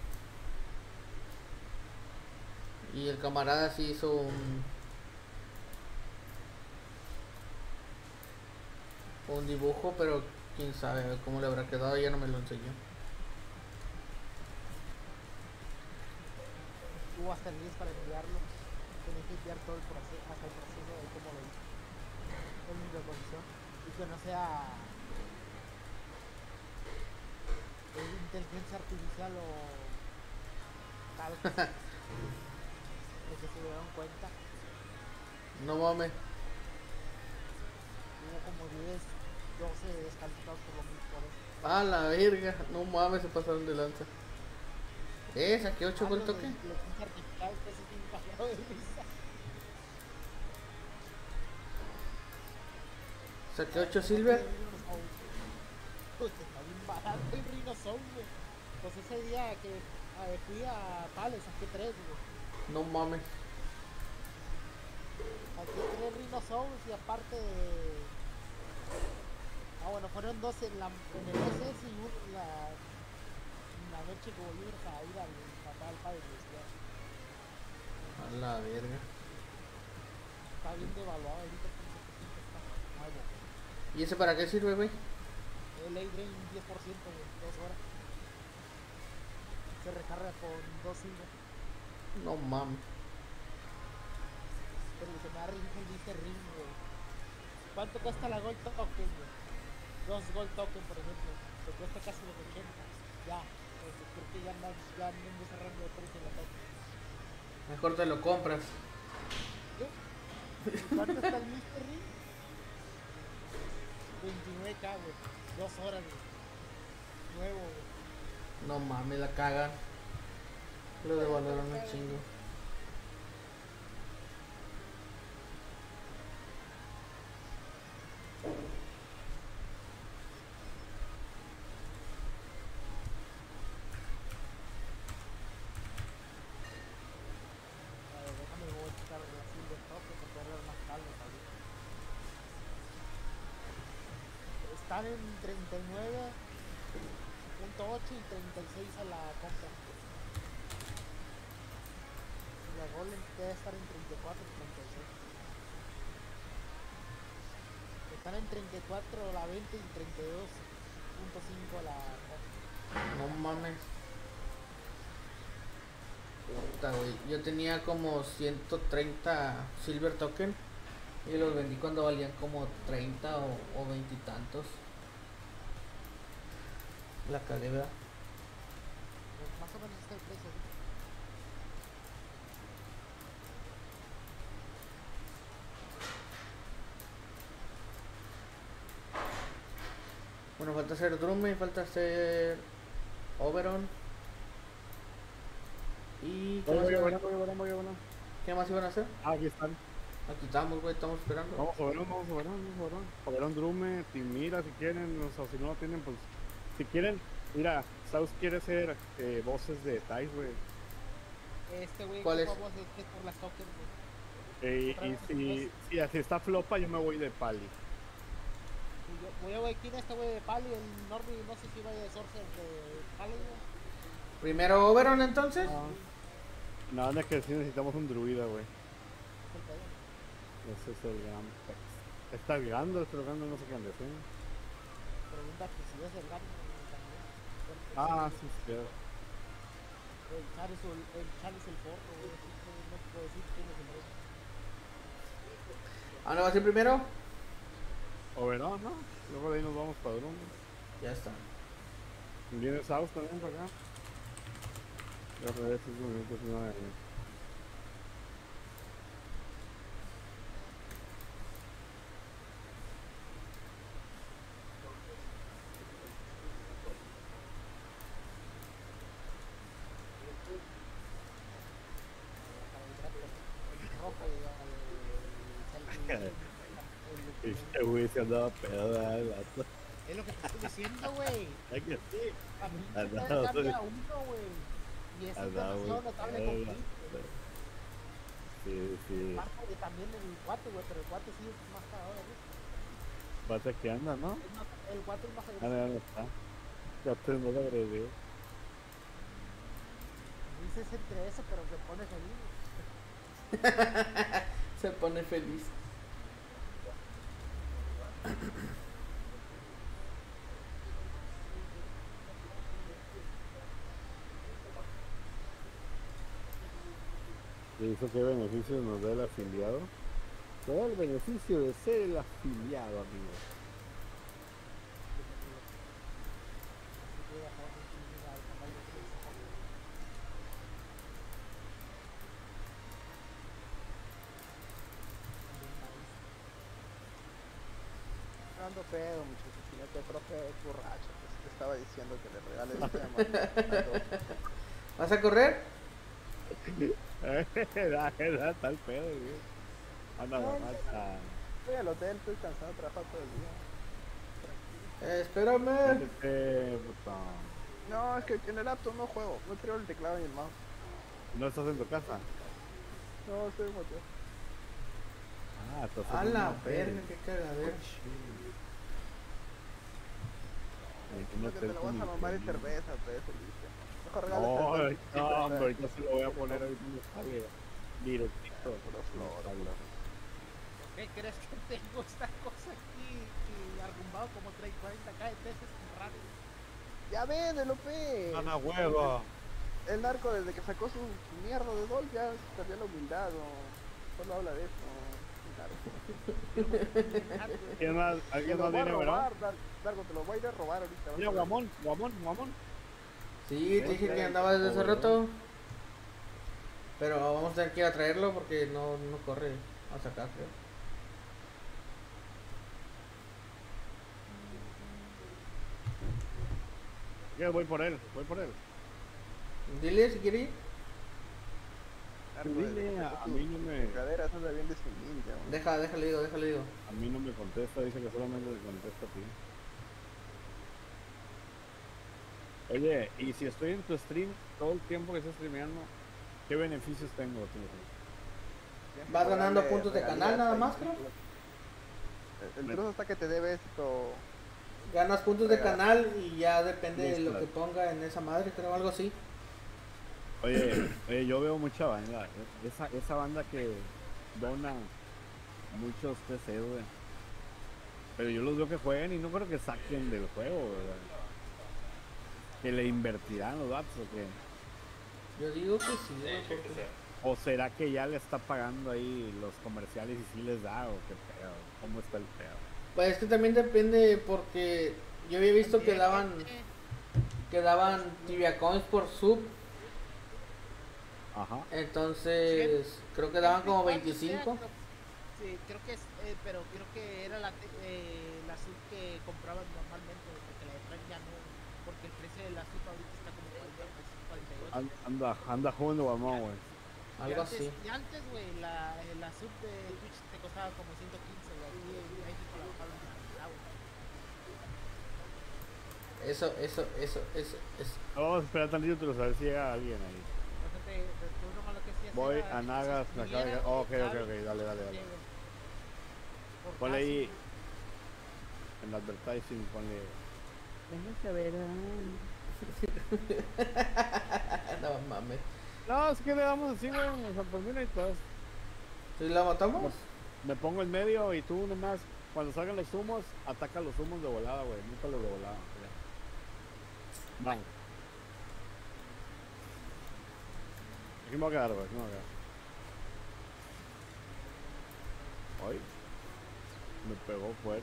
Y el camarada sí hizo un dibujo, pero quién sabe cómo le habrá quedado, ya no me lo enseñó. Tuvo hasta el 10 para enviarlo. Tenía que enviar todo el proceso, hasta el proceso de cómo lo hizo. En mi resolución. Y que no sea inteligencia artificial o tal. Porque se dieron cuenta. No mames. Hubo como 10, 12 descalificados por lo mismo. Por eso. A la verga, no mames, se pasaron de lanza. Saqué 8 por el toque. La inteligencia artificial, que se tiene cagado de risa. Saqué 8 silver. Pues está bien barato el Rhinosaur, güey. Pues ese día que fui a Pales, saqué 3, güey. No mames. Saqué 3 Rhinosaurs y aparte de... bueno, fueron 2 en el SS y uno en la noche que volvimos a ir al papá al padre. A la verga. Está bien devaluado ahorita, porque está nuevo. ¿Y ese para qué sirve, güey? El A-Drain 10%, güey, 2 horas. Se recarga con 2 silver. No mames. Pero se me da risa dice ring, güey. ¿Cuánto cuesta la Gold Token, güey? 2 Gold Token, por ejemplo. Te cuesta casi los 80. Ya. Creo que ya andan cerrando de precio la token. Mejor te lo compras. ¿Qué? ¿Cuánto está el Mr. Ring? 29k, güey. 2 horas, güey. Nuevo, güey. No mames, la cagan. Lo devaluaron un chingo. A ver, déjame voy a quitar la Silver Token porque voy a ver más caldo ahorita. Están en 39.8 y 36 a la compra. La Golem debe estar en 34 y 36. Están en 34 la 20 y 32.5 la compra. No mames. Puta, güey. Yo tenía como 130 silver token y los vendí cuando valían como 30 o 20 y tantos. La cagué, ¿verdad? Pues más o menos está el precio, ¿sí? Bueno, falta hacer Drummond, falta hacer Oberon. ¿Y qué más, Voy, qué más iban a hacer? aquí están. Aquí estamos, güey, estamos esperando. Vamos a Oberon. Oberon Drummers, Timira si quieren, o sea, si no lo tienen, pues Si quieren, mira, Saus quiere ser voces de Thais, güey. Este güey, ¿Cuál es? vamos es por las tokens, güey. Otra Y vez, si así está flopa, yo me voy de Pali. Y yo voy a ver quién es este güey de Pali, el Norby, no sé si vaya de Sorcerer de Pali, güey. Primero Oberon entonces. Nada más que sí necesitamos un druida, güey. Es el pedo. Ese es el gran pex. Está el Gandalf, pero Gandalf no sé qué anda haciendo. Pregunta que si es el Gandalf también. Porque Ah, sí, sí, sí. el Char es el forro, güey. Así que no puedo decir quién es el rey. ¿A dónde vas a ir primero? Oberón, ¿no? Luego de ahí nos vamos para Drum. Ya está. Viene Saus también para acá. Ya regreso 5 minutos y nada. Rojo y Este güey se andaba pedo, el vato. es lo que te estoy diciendo, güey. Ay, que sí. A mí Andaba, me cambia uno, güey. Y es Andaba muy demasiado notable pedo, con vato. Chris. Sí, sí. Aparte de también el cuate, güey, pero el cuate sí es más cagado de risa. Pasa que anda, ¿no? El cuate es más Ah, agresivo. ya no está. Ya te no lo agredió. Dices entre eso, pero se pone feliz. Se pone feliz. ¿Y eso qué beneficio nos da el afiliado? Te da el beneficio de ser el afiliado, amigo. Ando pedo, muchachos. Si no te profe es borracho. Pues te estaba diciendo que le regales este ¿Vas a correr? Era tal pedo, güey. Anda, mamá. Estoy al hotel, estoy cansado de trabajar todo el día. Espérame. Puta. No, es que en el laptop no juego. No quiero el teclado y el mouse. ¿No estás en tu casa? No, estoy en hotel. Ah, estás A en la un hotel. verga, qué cagadero. En un No, que te hotel lo con vas a mamar en mi cerveza, pues, Felipe. Mejor No, regálate no, hombre, ahorita se lo voy a poner ahí donde sale. Directito. Pura flor. ¿Qué crees que tengo esta cosa aquí y arrumbado como 40k de pesos raro? Ya véndelo, pe. ¡Ana huevo! El narco desde que sacó su mierda de Dol ya perdió la humildad, o solo habla de eso. Narco. ¿Quién más? Te ¿Alguien lo más voy a viene, verdad? robar, Dargo, te lo voy a ir a robar ahorita. Mira, Guamón, Guamón, Guamón. Sí, te dije que andaba desde hace rato. Pero vamos a tener que ir a traerlo porque no corre a sacar, creo. Yo voy por él, voy por él. Dile si quiere ir. Narco, desde que Dile, sacó a sus mí no me, caderas anda bien desinhibida, ¿no? Déjale digo, déjale digo. a mí no me contesta, dice que solamente le contesta a ti. Oye, y si estoy en tu stream todo el tiempo que estoy streameando, ¿qué beneficios tengo, tío? Vas ganando Darle puntos de canal regalías nada ahí, más, creo. El truco está que te debe esto. Ganas puntos de canal y ya depende de lo Listo. que ponga en esa madre, creo, algo así. Oye, yo veo mucha banda, esa banda que dona muchos TC, güey. Pero yo los veo que jueguen y no creo que saquen del juego, ¿verdad? Que le invertirán los datos o qué. Yo digo que sí, güey, porque- ¿O será que ya le está pagando ahí los comerciales y sí les da o qué pedo? ¿Cómo está el pedo? Pues es que también depende porque yo había visto que daban Tibia Coins por sub, Ajá. entonces creo que daban como 25. Sí, creo que es, pero creo que era la sub que compraban normalmente, porque la de Prime ya no, porque el precio de la sub ahorita está como 48. Anda jugando Guamón, güey. Algo así. Y antes, güey, la sub de Twitch te costaba como 115, güey, aquí en México la bajaron a la mitad, güey. eso. Vamos a esperar tantito, a ver si llega alguien ahí. Entonces, tú nomás lo que hacías Voy era a Nagas, que me se acaba de... uniera Oh, ok, el ok, cable ok, dale, dale, y dale. lleguen. Por Ponle casi, ahí, güey. en advertising, ponle... Véngase a ver. No mames. No, es que le damos así, güey, o sea, por 1 minutos. ¿Si la matamos? Me pongo en medio y tú nomás, cuando salgan los humos, ataca los humos de volada, güey. Nunca los de volada. Ya. Van. Aquí me voy a quedar, güey. Aquí me voy a quedar. Ay. Me pegó fuerte.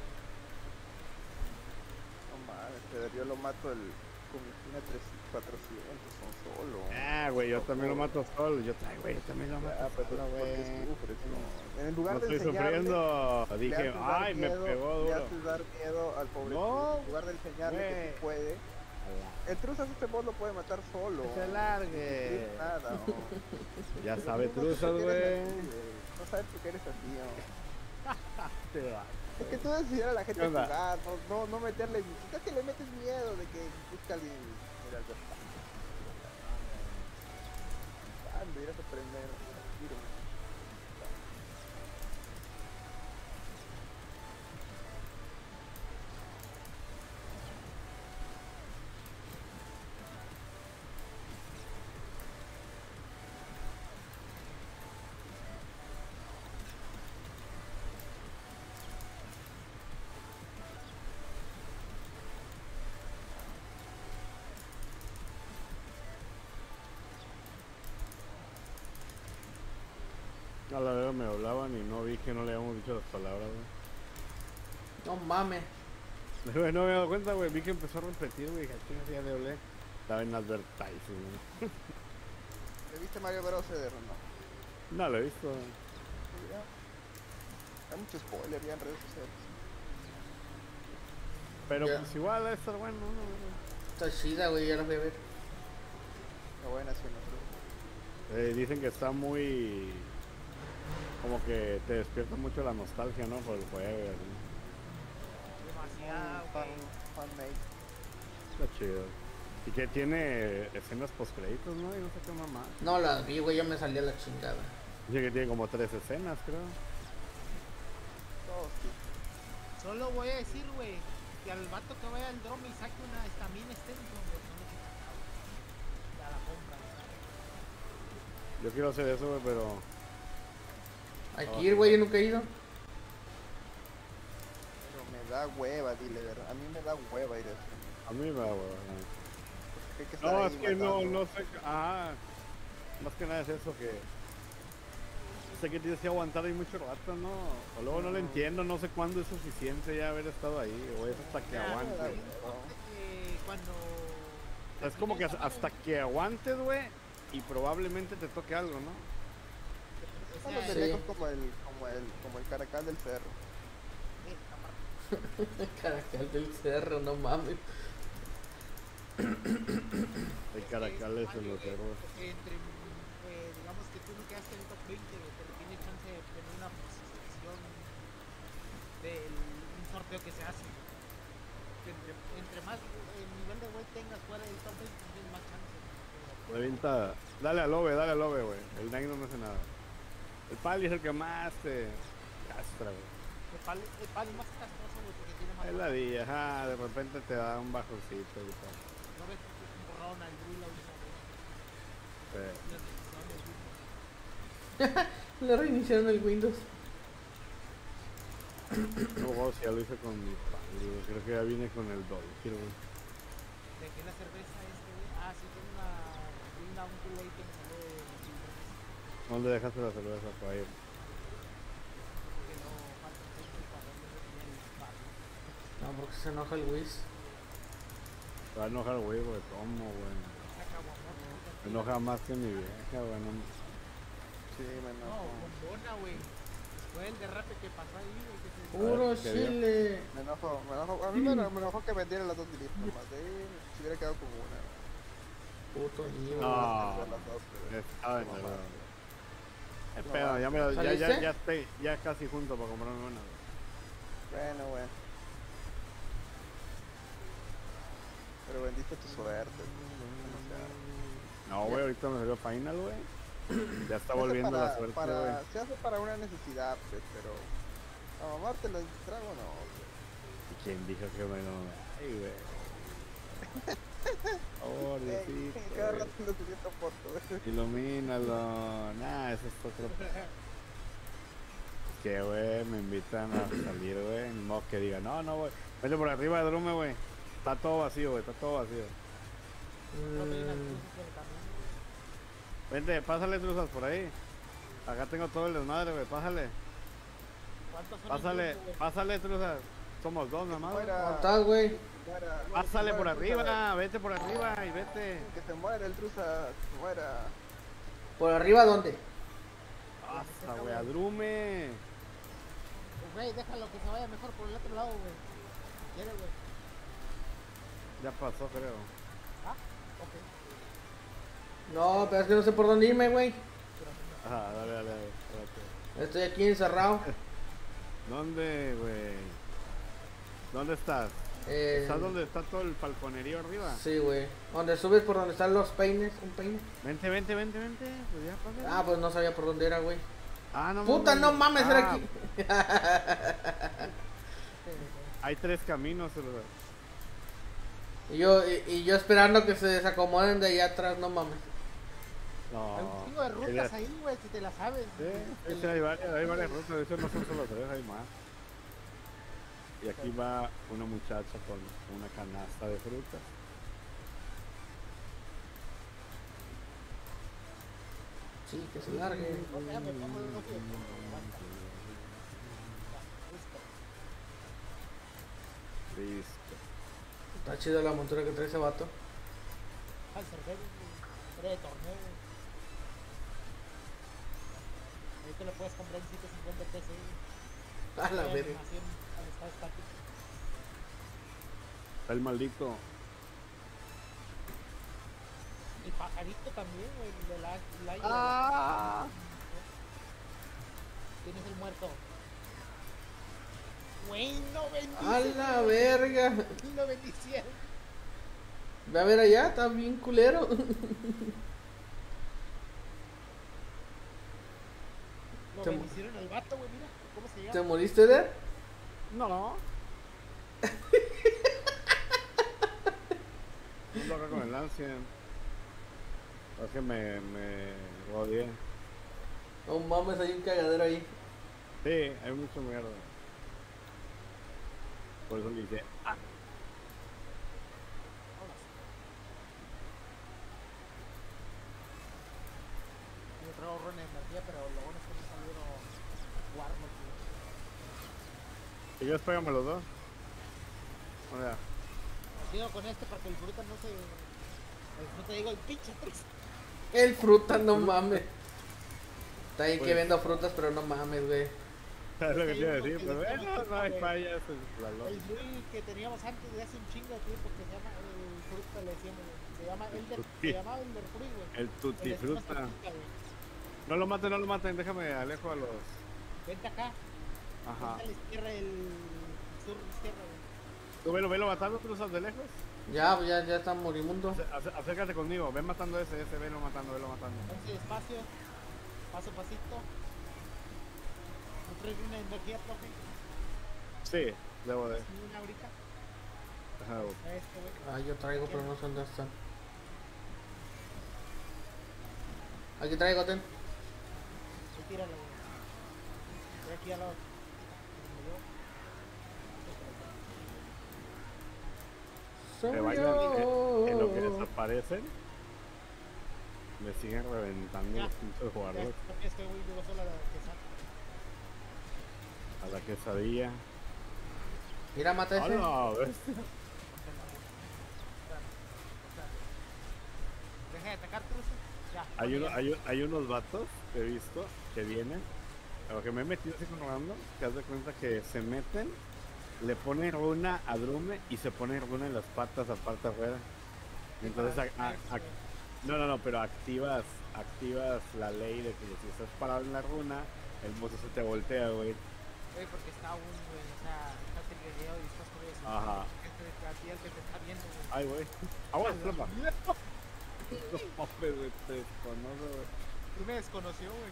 No mames, yo lo mato con mi 400 son solo. Ah, güey, yo también lo mato solo. Yo también lo mato Pues solo, ¿por qué güey. sufres, no? En lugar No de estoy enseñarle, sufriendo. le Dije, haces dar ay, me miedo, pegó le duro. haces dar miedo al pobre No, Truz. En lugar de enseñarle que güey. sí puede. El Truzas este boss lo puede matar solo. Que se largue. No nada, ¿no? Ya sabe No sé Truzas, por qué eres güey. así, No sabes por qué eres así, ¿no? Te va. Es que tú debes enseñar a la gente ¿Qué a onda? jugar, no meterle. Quizás que le metes miedo de que busca el. Mira, el me irás a aprender. Tiro. A la vez me hablaban y no vi que no le habíamos dicho las palabras, güey. No mames. Güey, no me he dado cuenta, güey. Vi que empezó a repetir, güey. Dije, "Chinga, ya le hablé". Estaba en advertising, güey. ¿Le viste Mario Bros. De no? No lo he visto. Ya. Hay mucho spoiler ya en redes sociales. Pero Ya. pues igual debe estar bueno, ¿no? Está chida, güey, ya la fui a ver. Está buena, sí, no. Dicen que está muy... Como que te despierta mucho la nostalgia, ¿no? Por el juego y así. Demasiado, Fan, güey. fanmade. Está chido. Y que tiene escenas post-créditos, ¿no? Y no sé qué mamá. No las vi, güey, ya me salía la chingada. Dice que tiene como 3 escenas, creo. Todos, sí. Solo voy a decir, güey, que al vato que vaya al drone y saque una estamina extensión, güey, no le quita nada, güey. Ya la compra, güey. Yo quiero hacer eso, güey, pero... Hay que ir, güey, yo nunca he ido. Pero me da hueva, dile, ¿verdad? A mí me da hueva ir a eso. A mí me da hueva. Hay que estar No, ahí es que no, matando. no sé... Ah, más que nada es eso que... Sé que tienes que aguantar ahí mucho rato, ¿no? O luego no lo entiendo, no sé cuándo es suficiente ya haber estado ahí, o es hasta que Ya, aguante. güey, ¿no? cuando... O sea, es como que hasta que aguantes, güey, y probablemente te toque algo, ¿no? O Son sea, los Sí. pendejos como el caracal del cerro. Caracal del cerro, no mames. Hay caracales en los cerros. Entre, digamos que tú no quedaste en el top 20, güey, pero tienes chance de tener una posición del un sorteo que se hace. Entre más nivel de güey tengas fuera del top 20, tienes más chance. Revienta. Dale al Ove, güey. El Nine no hace nada. El Pali es el que más te castra, güey. El pal es más castroso, güey, porque tiene más... Es la día, ajá, de repente te da un bajoncito y tal. No ves un Ronald, Drew, la última vez. Sí. Las decisiones, güey. Le reiniciaron el Windows. Luego si ya lo hice con mi Pali, güey. Creo que ya vine con el Dolphin, güey. ¿De qué la cerveza este, güey? Ah, sí, tengo un Kool-Aid que me salió de cerveza. ¿Dónde dejaste la cerveza para ir? Que no falta un tiempo para darle el palo. No, porque se enoja el Wiz. Te va a enojar, güey, güey. ¿Cómo, güey? Saca guamón, Me enoja más que mi vieja, güey. No, Sí, me No, enojo. bombona, güey. Fue el derrape que pasó ahí, güey. Que se... Puro ¿qué dio? chile. Me enojo. A mí me enojó que vendiera las dos y listo, nomás. Se hubiera quedado como una. Puto niño. No. Las dos, pero- estaba en No, el... mames. Espera, ya, ¿Saliste? ya estoy ya casi junto para comprarme una. Güey. Bueno, güey. vendiste tu suerte. O sea, No, güey, ahorita me salió final, güey. Ya está se hace volviendo la suerte, güey. se hace para una necesidad, pues, pero a mamártelo en trago no. Pues. ¿Y quién dijo que me lo... Ay, güey. Pobrecito, Cada güey. rato lo subiendo foto. Ilumínalo. Nah, eso es otro... Es que, güey, me invitan a salir, güey. Ni modo que diga, no, no, güey. Vete por arriba de Drume, güey. Está todo vacío, güey. Está todo vacío. No te unas cruces por el camino. Vente, pásale, truzas, por ahí. Acá tengo todo el desmadre, güey. Pásale. ¿Cuántos son Pásale, en grupo, güey? pásale, truzas. Somos dos nomás. güey. Fuera. ¿Cómo estás, güey? Pásale por arriba, vete por arriba y vete. Que se muera el truza, que se muera. ¿Por arriba dónde? Hasta, güey, Adrume. Pues, güey, déjalo que se vaya mejor por el otro lado, güey. ¿Quiere, güey? Ya pasó, creo. Ah, ok. No, pero es que no sé por dónde irme, güey. Ajá, dale, dale, dale. Espérate. Estoy aquí encerrado. ¿Dónde, güey? ¿Dónde estás? ¿Estás donde está todo el falconerío arriba? Sí, güey. Donde subes por donde están los peines, un peine. Vente, vente, vente, vente. Pues ya, pásale. Ah, pues no sabía por dónde era, güey. Ah, no Puta, no mames, era Ah, aquí. Hay 3 caminos, celular. Y yo esperando que se desacomoden de allá atrás, no mames. No. Hay un chingo de rutas ahí, güey, si te las sabes. Sí, hay varias rutas, de hecho no son solo 3, hay más. Y aquí va una muchacha con una canasta de frutas. Sí, que se largue. No, ya me pongo el ojo. Aguanta. Listo. Listo. Está chida la montura que trae ese vato. Al cervero, güey. De torneo, güey. Ahí te lo puedes comprar en 150 pesos, güey. A la verga. Animación al estado estático. Está el maldito. El pajarito también, güey, el de la águila. ¡Ah! Tienes el muerto. Güey, no A bendice. la verga. No bendición. Ve a ver allá, está bien culero. Lo Te- bendicieron al vato, güey, mira. ¿Cómo se ¿Te llama? moriste de? No. Ando acá con el Ancien. Es que me rodeé. No mames, hay un cagadero ahí. Sí, hay mucho mierda. Por eso le dije, ah, Yo traigo ahorro en energía, pero lo bueno es que no salieron guardos, güey. si quieres pégame los dos. O sea, Me quedo con este para que el fruta no se... No te digo el pinche triste. El fruta, no mames. Está ahí que Pues- vendo frutas, pero no mames, güey. ¿sabes lo que te iba a Sí, decir? porque Pues les bueno, gusta, no hay güey. fallas en la El lógica. Yui que teníamos antes de hace un chingo de tiempo que se llama el fruta, le decíamos, güey. Se llama Elder, Tutti. se llamaba Elder Fruit, güey. El tutti Le decimos fruta. tutita, güey. No lo maten, no lo maten, déjame alejo a los. Vente acá, Ajá. vente a la izquierda, el sur izquierda, güey. Tú velo matando, cruzas de lejos. Ya, pues ya está morimundo. Acércate conmigo, ven matando ese, velo matando. Entonces despacio, paso a pasito. ¿No traes una energía, profe? Sí, debo de. ¿Sí, una ahorita? Ajá, A este, güey. Ah, yo traigo, pero no sé dónde están. Aquí traigo, ten. Sí, tíralo, güey. Estoy aquí al lado. que Soy vayan yo. en lo que desaparecen. Me siguen reventando Ya. los pinches guardos Es que, güey, llegó sola la que saca. a la quesadilla. Mira, mata ese. ¡Hala! bestia! Deja de atacar, truce. Ya. Hay unos vatos que he visto que vienen, a lo que me he metido así con random, que haz de cuenta que se meten, le ponen runa a Drume y se ponen runa en las patas aparte afuera. Entonces, no, pero activas la ley de que si estás parado en la runa, el mozo se te voltea, güey. Güey, porque está aún, güey, o sea, está trigueado y estás por eso. Ajá. Es a ti el que te está viendo, güey. Ay, güey. Aguas, plapa. No mames, güey, te desconozco, güey. Tú me desconoció, güey.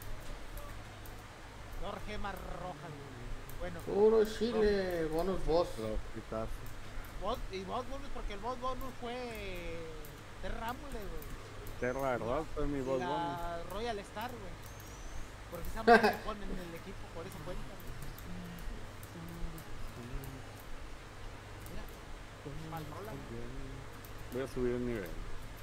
Dos gemas rojas, güey. Bueno. Puro chile, bonus boss. Pero quitazo. Y boss bonus, porque el boss bonus fue Terramule, güey. Terra, ¿verdad? Fue mi Y voz, la Royal Star, güey. Porque esa madre se pone en el equipo, por eso cuenta, güey. Mira, mal rola, güey. Voy a subir el nivel.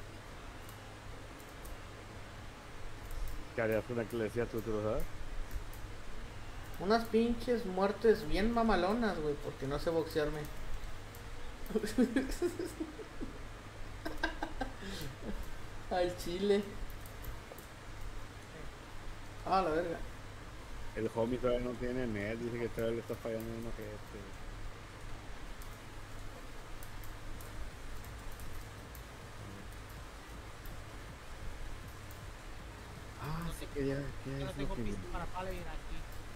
¿Qué harías una que le decía tú, lo sabes? Unas pinches muertes bien mamalonas, güey, porque no sé boxearme. Al chile. Ah, la verga. El homie todavía no tiene net, dice que todavía le está fallando un ojete. Ah, sí quería, ¿qué Yo no es lo tengo que pista para Paladin aquí.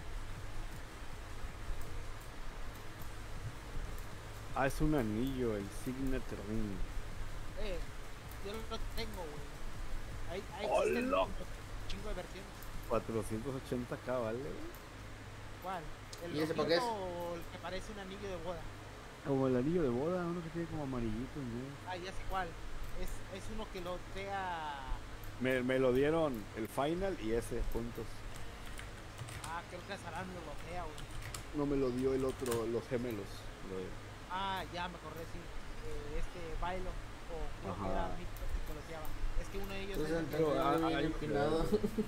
Ah, es un anillo, el Signet Ring. Yo lo tengo, güey. Ahí ¡Hola! existen un chingo de versiones. 480k, ¿vale? ¿Cuál? ¿El ¿Y ese pa' qué es? rojito o el que parece un anillo de boda? Como el anillo de boda, uno que tiene como amarillito, ¿no? Ah, ya sé cuál. Es uno que lo tea. Me lo dieron el final y ese, puntos. Ah, creo que Saran lo tea, güey. No me lo dio el otro, los gemelos. Lo de- Ah, ya me acordé, sí. Bailo. O creo que Ajá. era Mito que lo teaba. Es que uno de ellos Pues es el el que. Pero, teclado bien ay, empinado.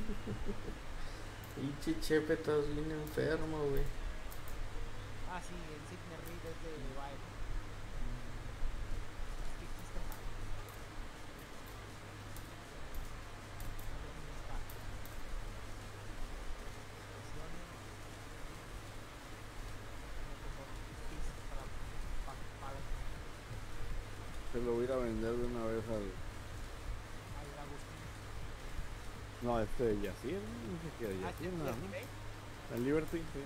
Pinche chepe, estás bien enfermo, güey. Ah, sí, el Signer Reed es de Bailo. Es que existe más. Se lo voy a ir a vender de una vez al... No, este de Yacir, no sé qué de Yacir, nada más. El Liberty, sí.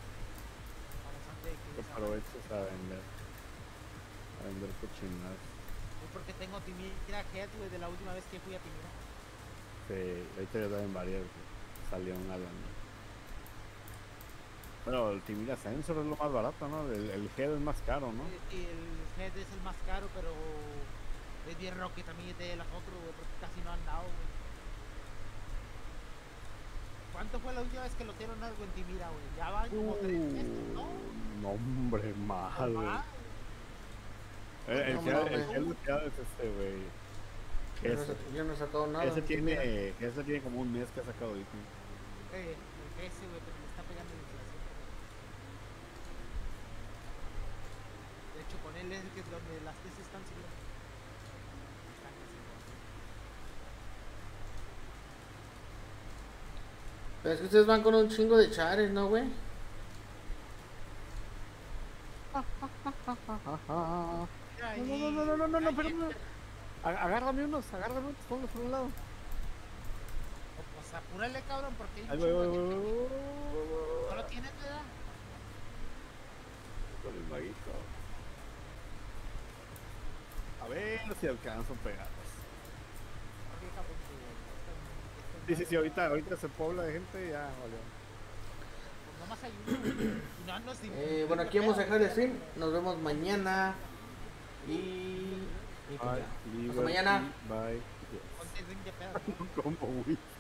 Que aproveches a vender. A vender cochinadas. Porque tengo Timira Head, güey, de la última vez que fui a Timira. Sí, ahorita ya también varias que salió una lana. Bueno, el Timira Sensor es lo más barato, ¿no? El Head es más caro, ¿no? Y el Head es el más caro, pero es bien roque también de los otros, güey, porque casi no han dado, güey. ¿Cuánto fue la última vez que lo dieron algo en Timira, güey? Ya van como 3 meses, ¿no? No, hombre, mal, güey. Ah, El No Head mames. es este, güey. Yo no he sacado nada. Ese mira. tiene como un mes que ha sacado ahorita. ese, güey, pero le está pegando la inflación. De hecho, con él es el que es donde las tesis están subiendo. Están creciendo. Pero es que ustedes van con un chingo de chares, ¿no, güey? Mira, No, pero no. Agárrame unos, ponlos por un lado. Pues apúrale, cabrón, porque hay Ahí un voy, chingo voy, de voy, voy, ¿No lo tienes, verdad? con el maguito. A ver si alcanzo pegadas. Porque, cabrón, Sí, ahorita se pobla de gente, ya valió. pues nomás hay uno. Y no nos Bueno, aquí vamos a dejar el stream. Nos vemos mañana. Y pues ya. Bye, Hasta mañana. Bye. Ponte el ring de pedo, ¿no? Como Wii.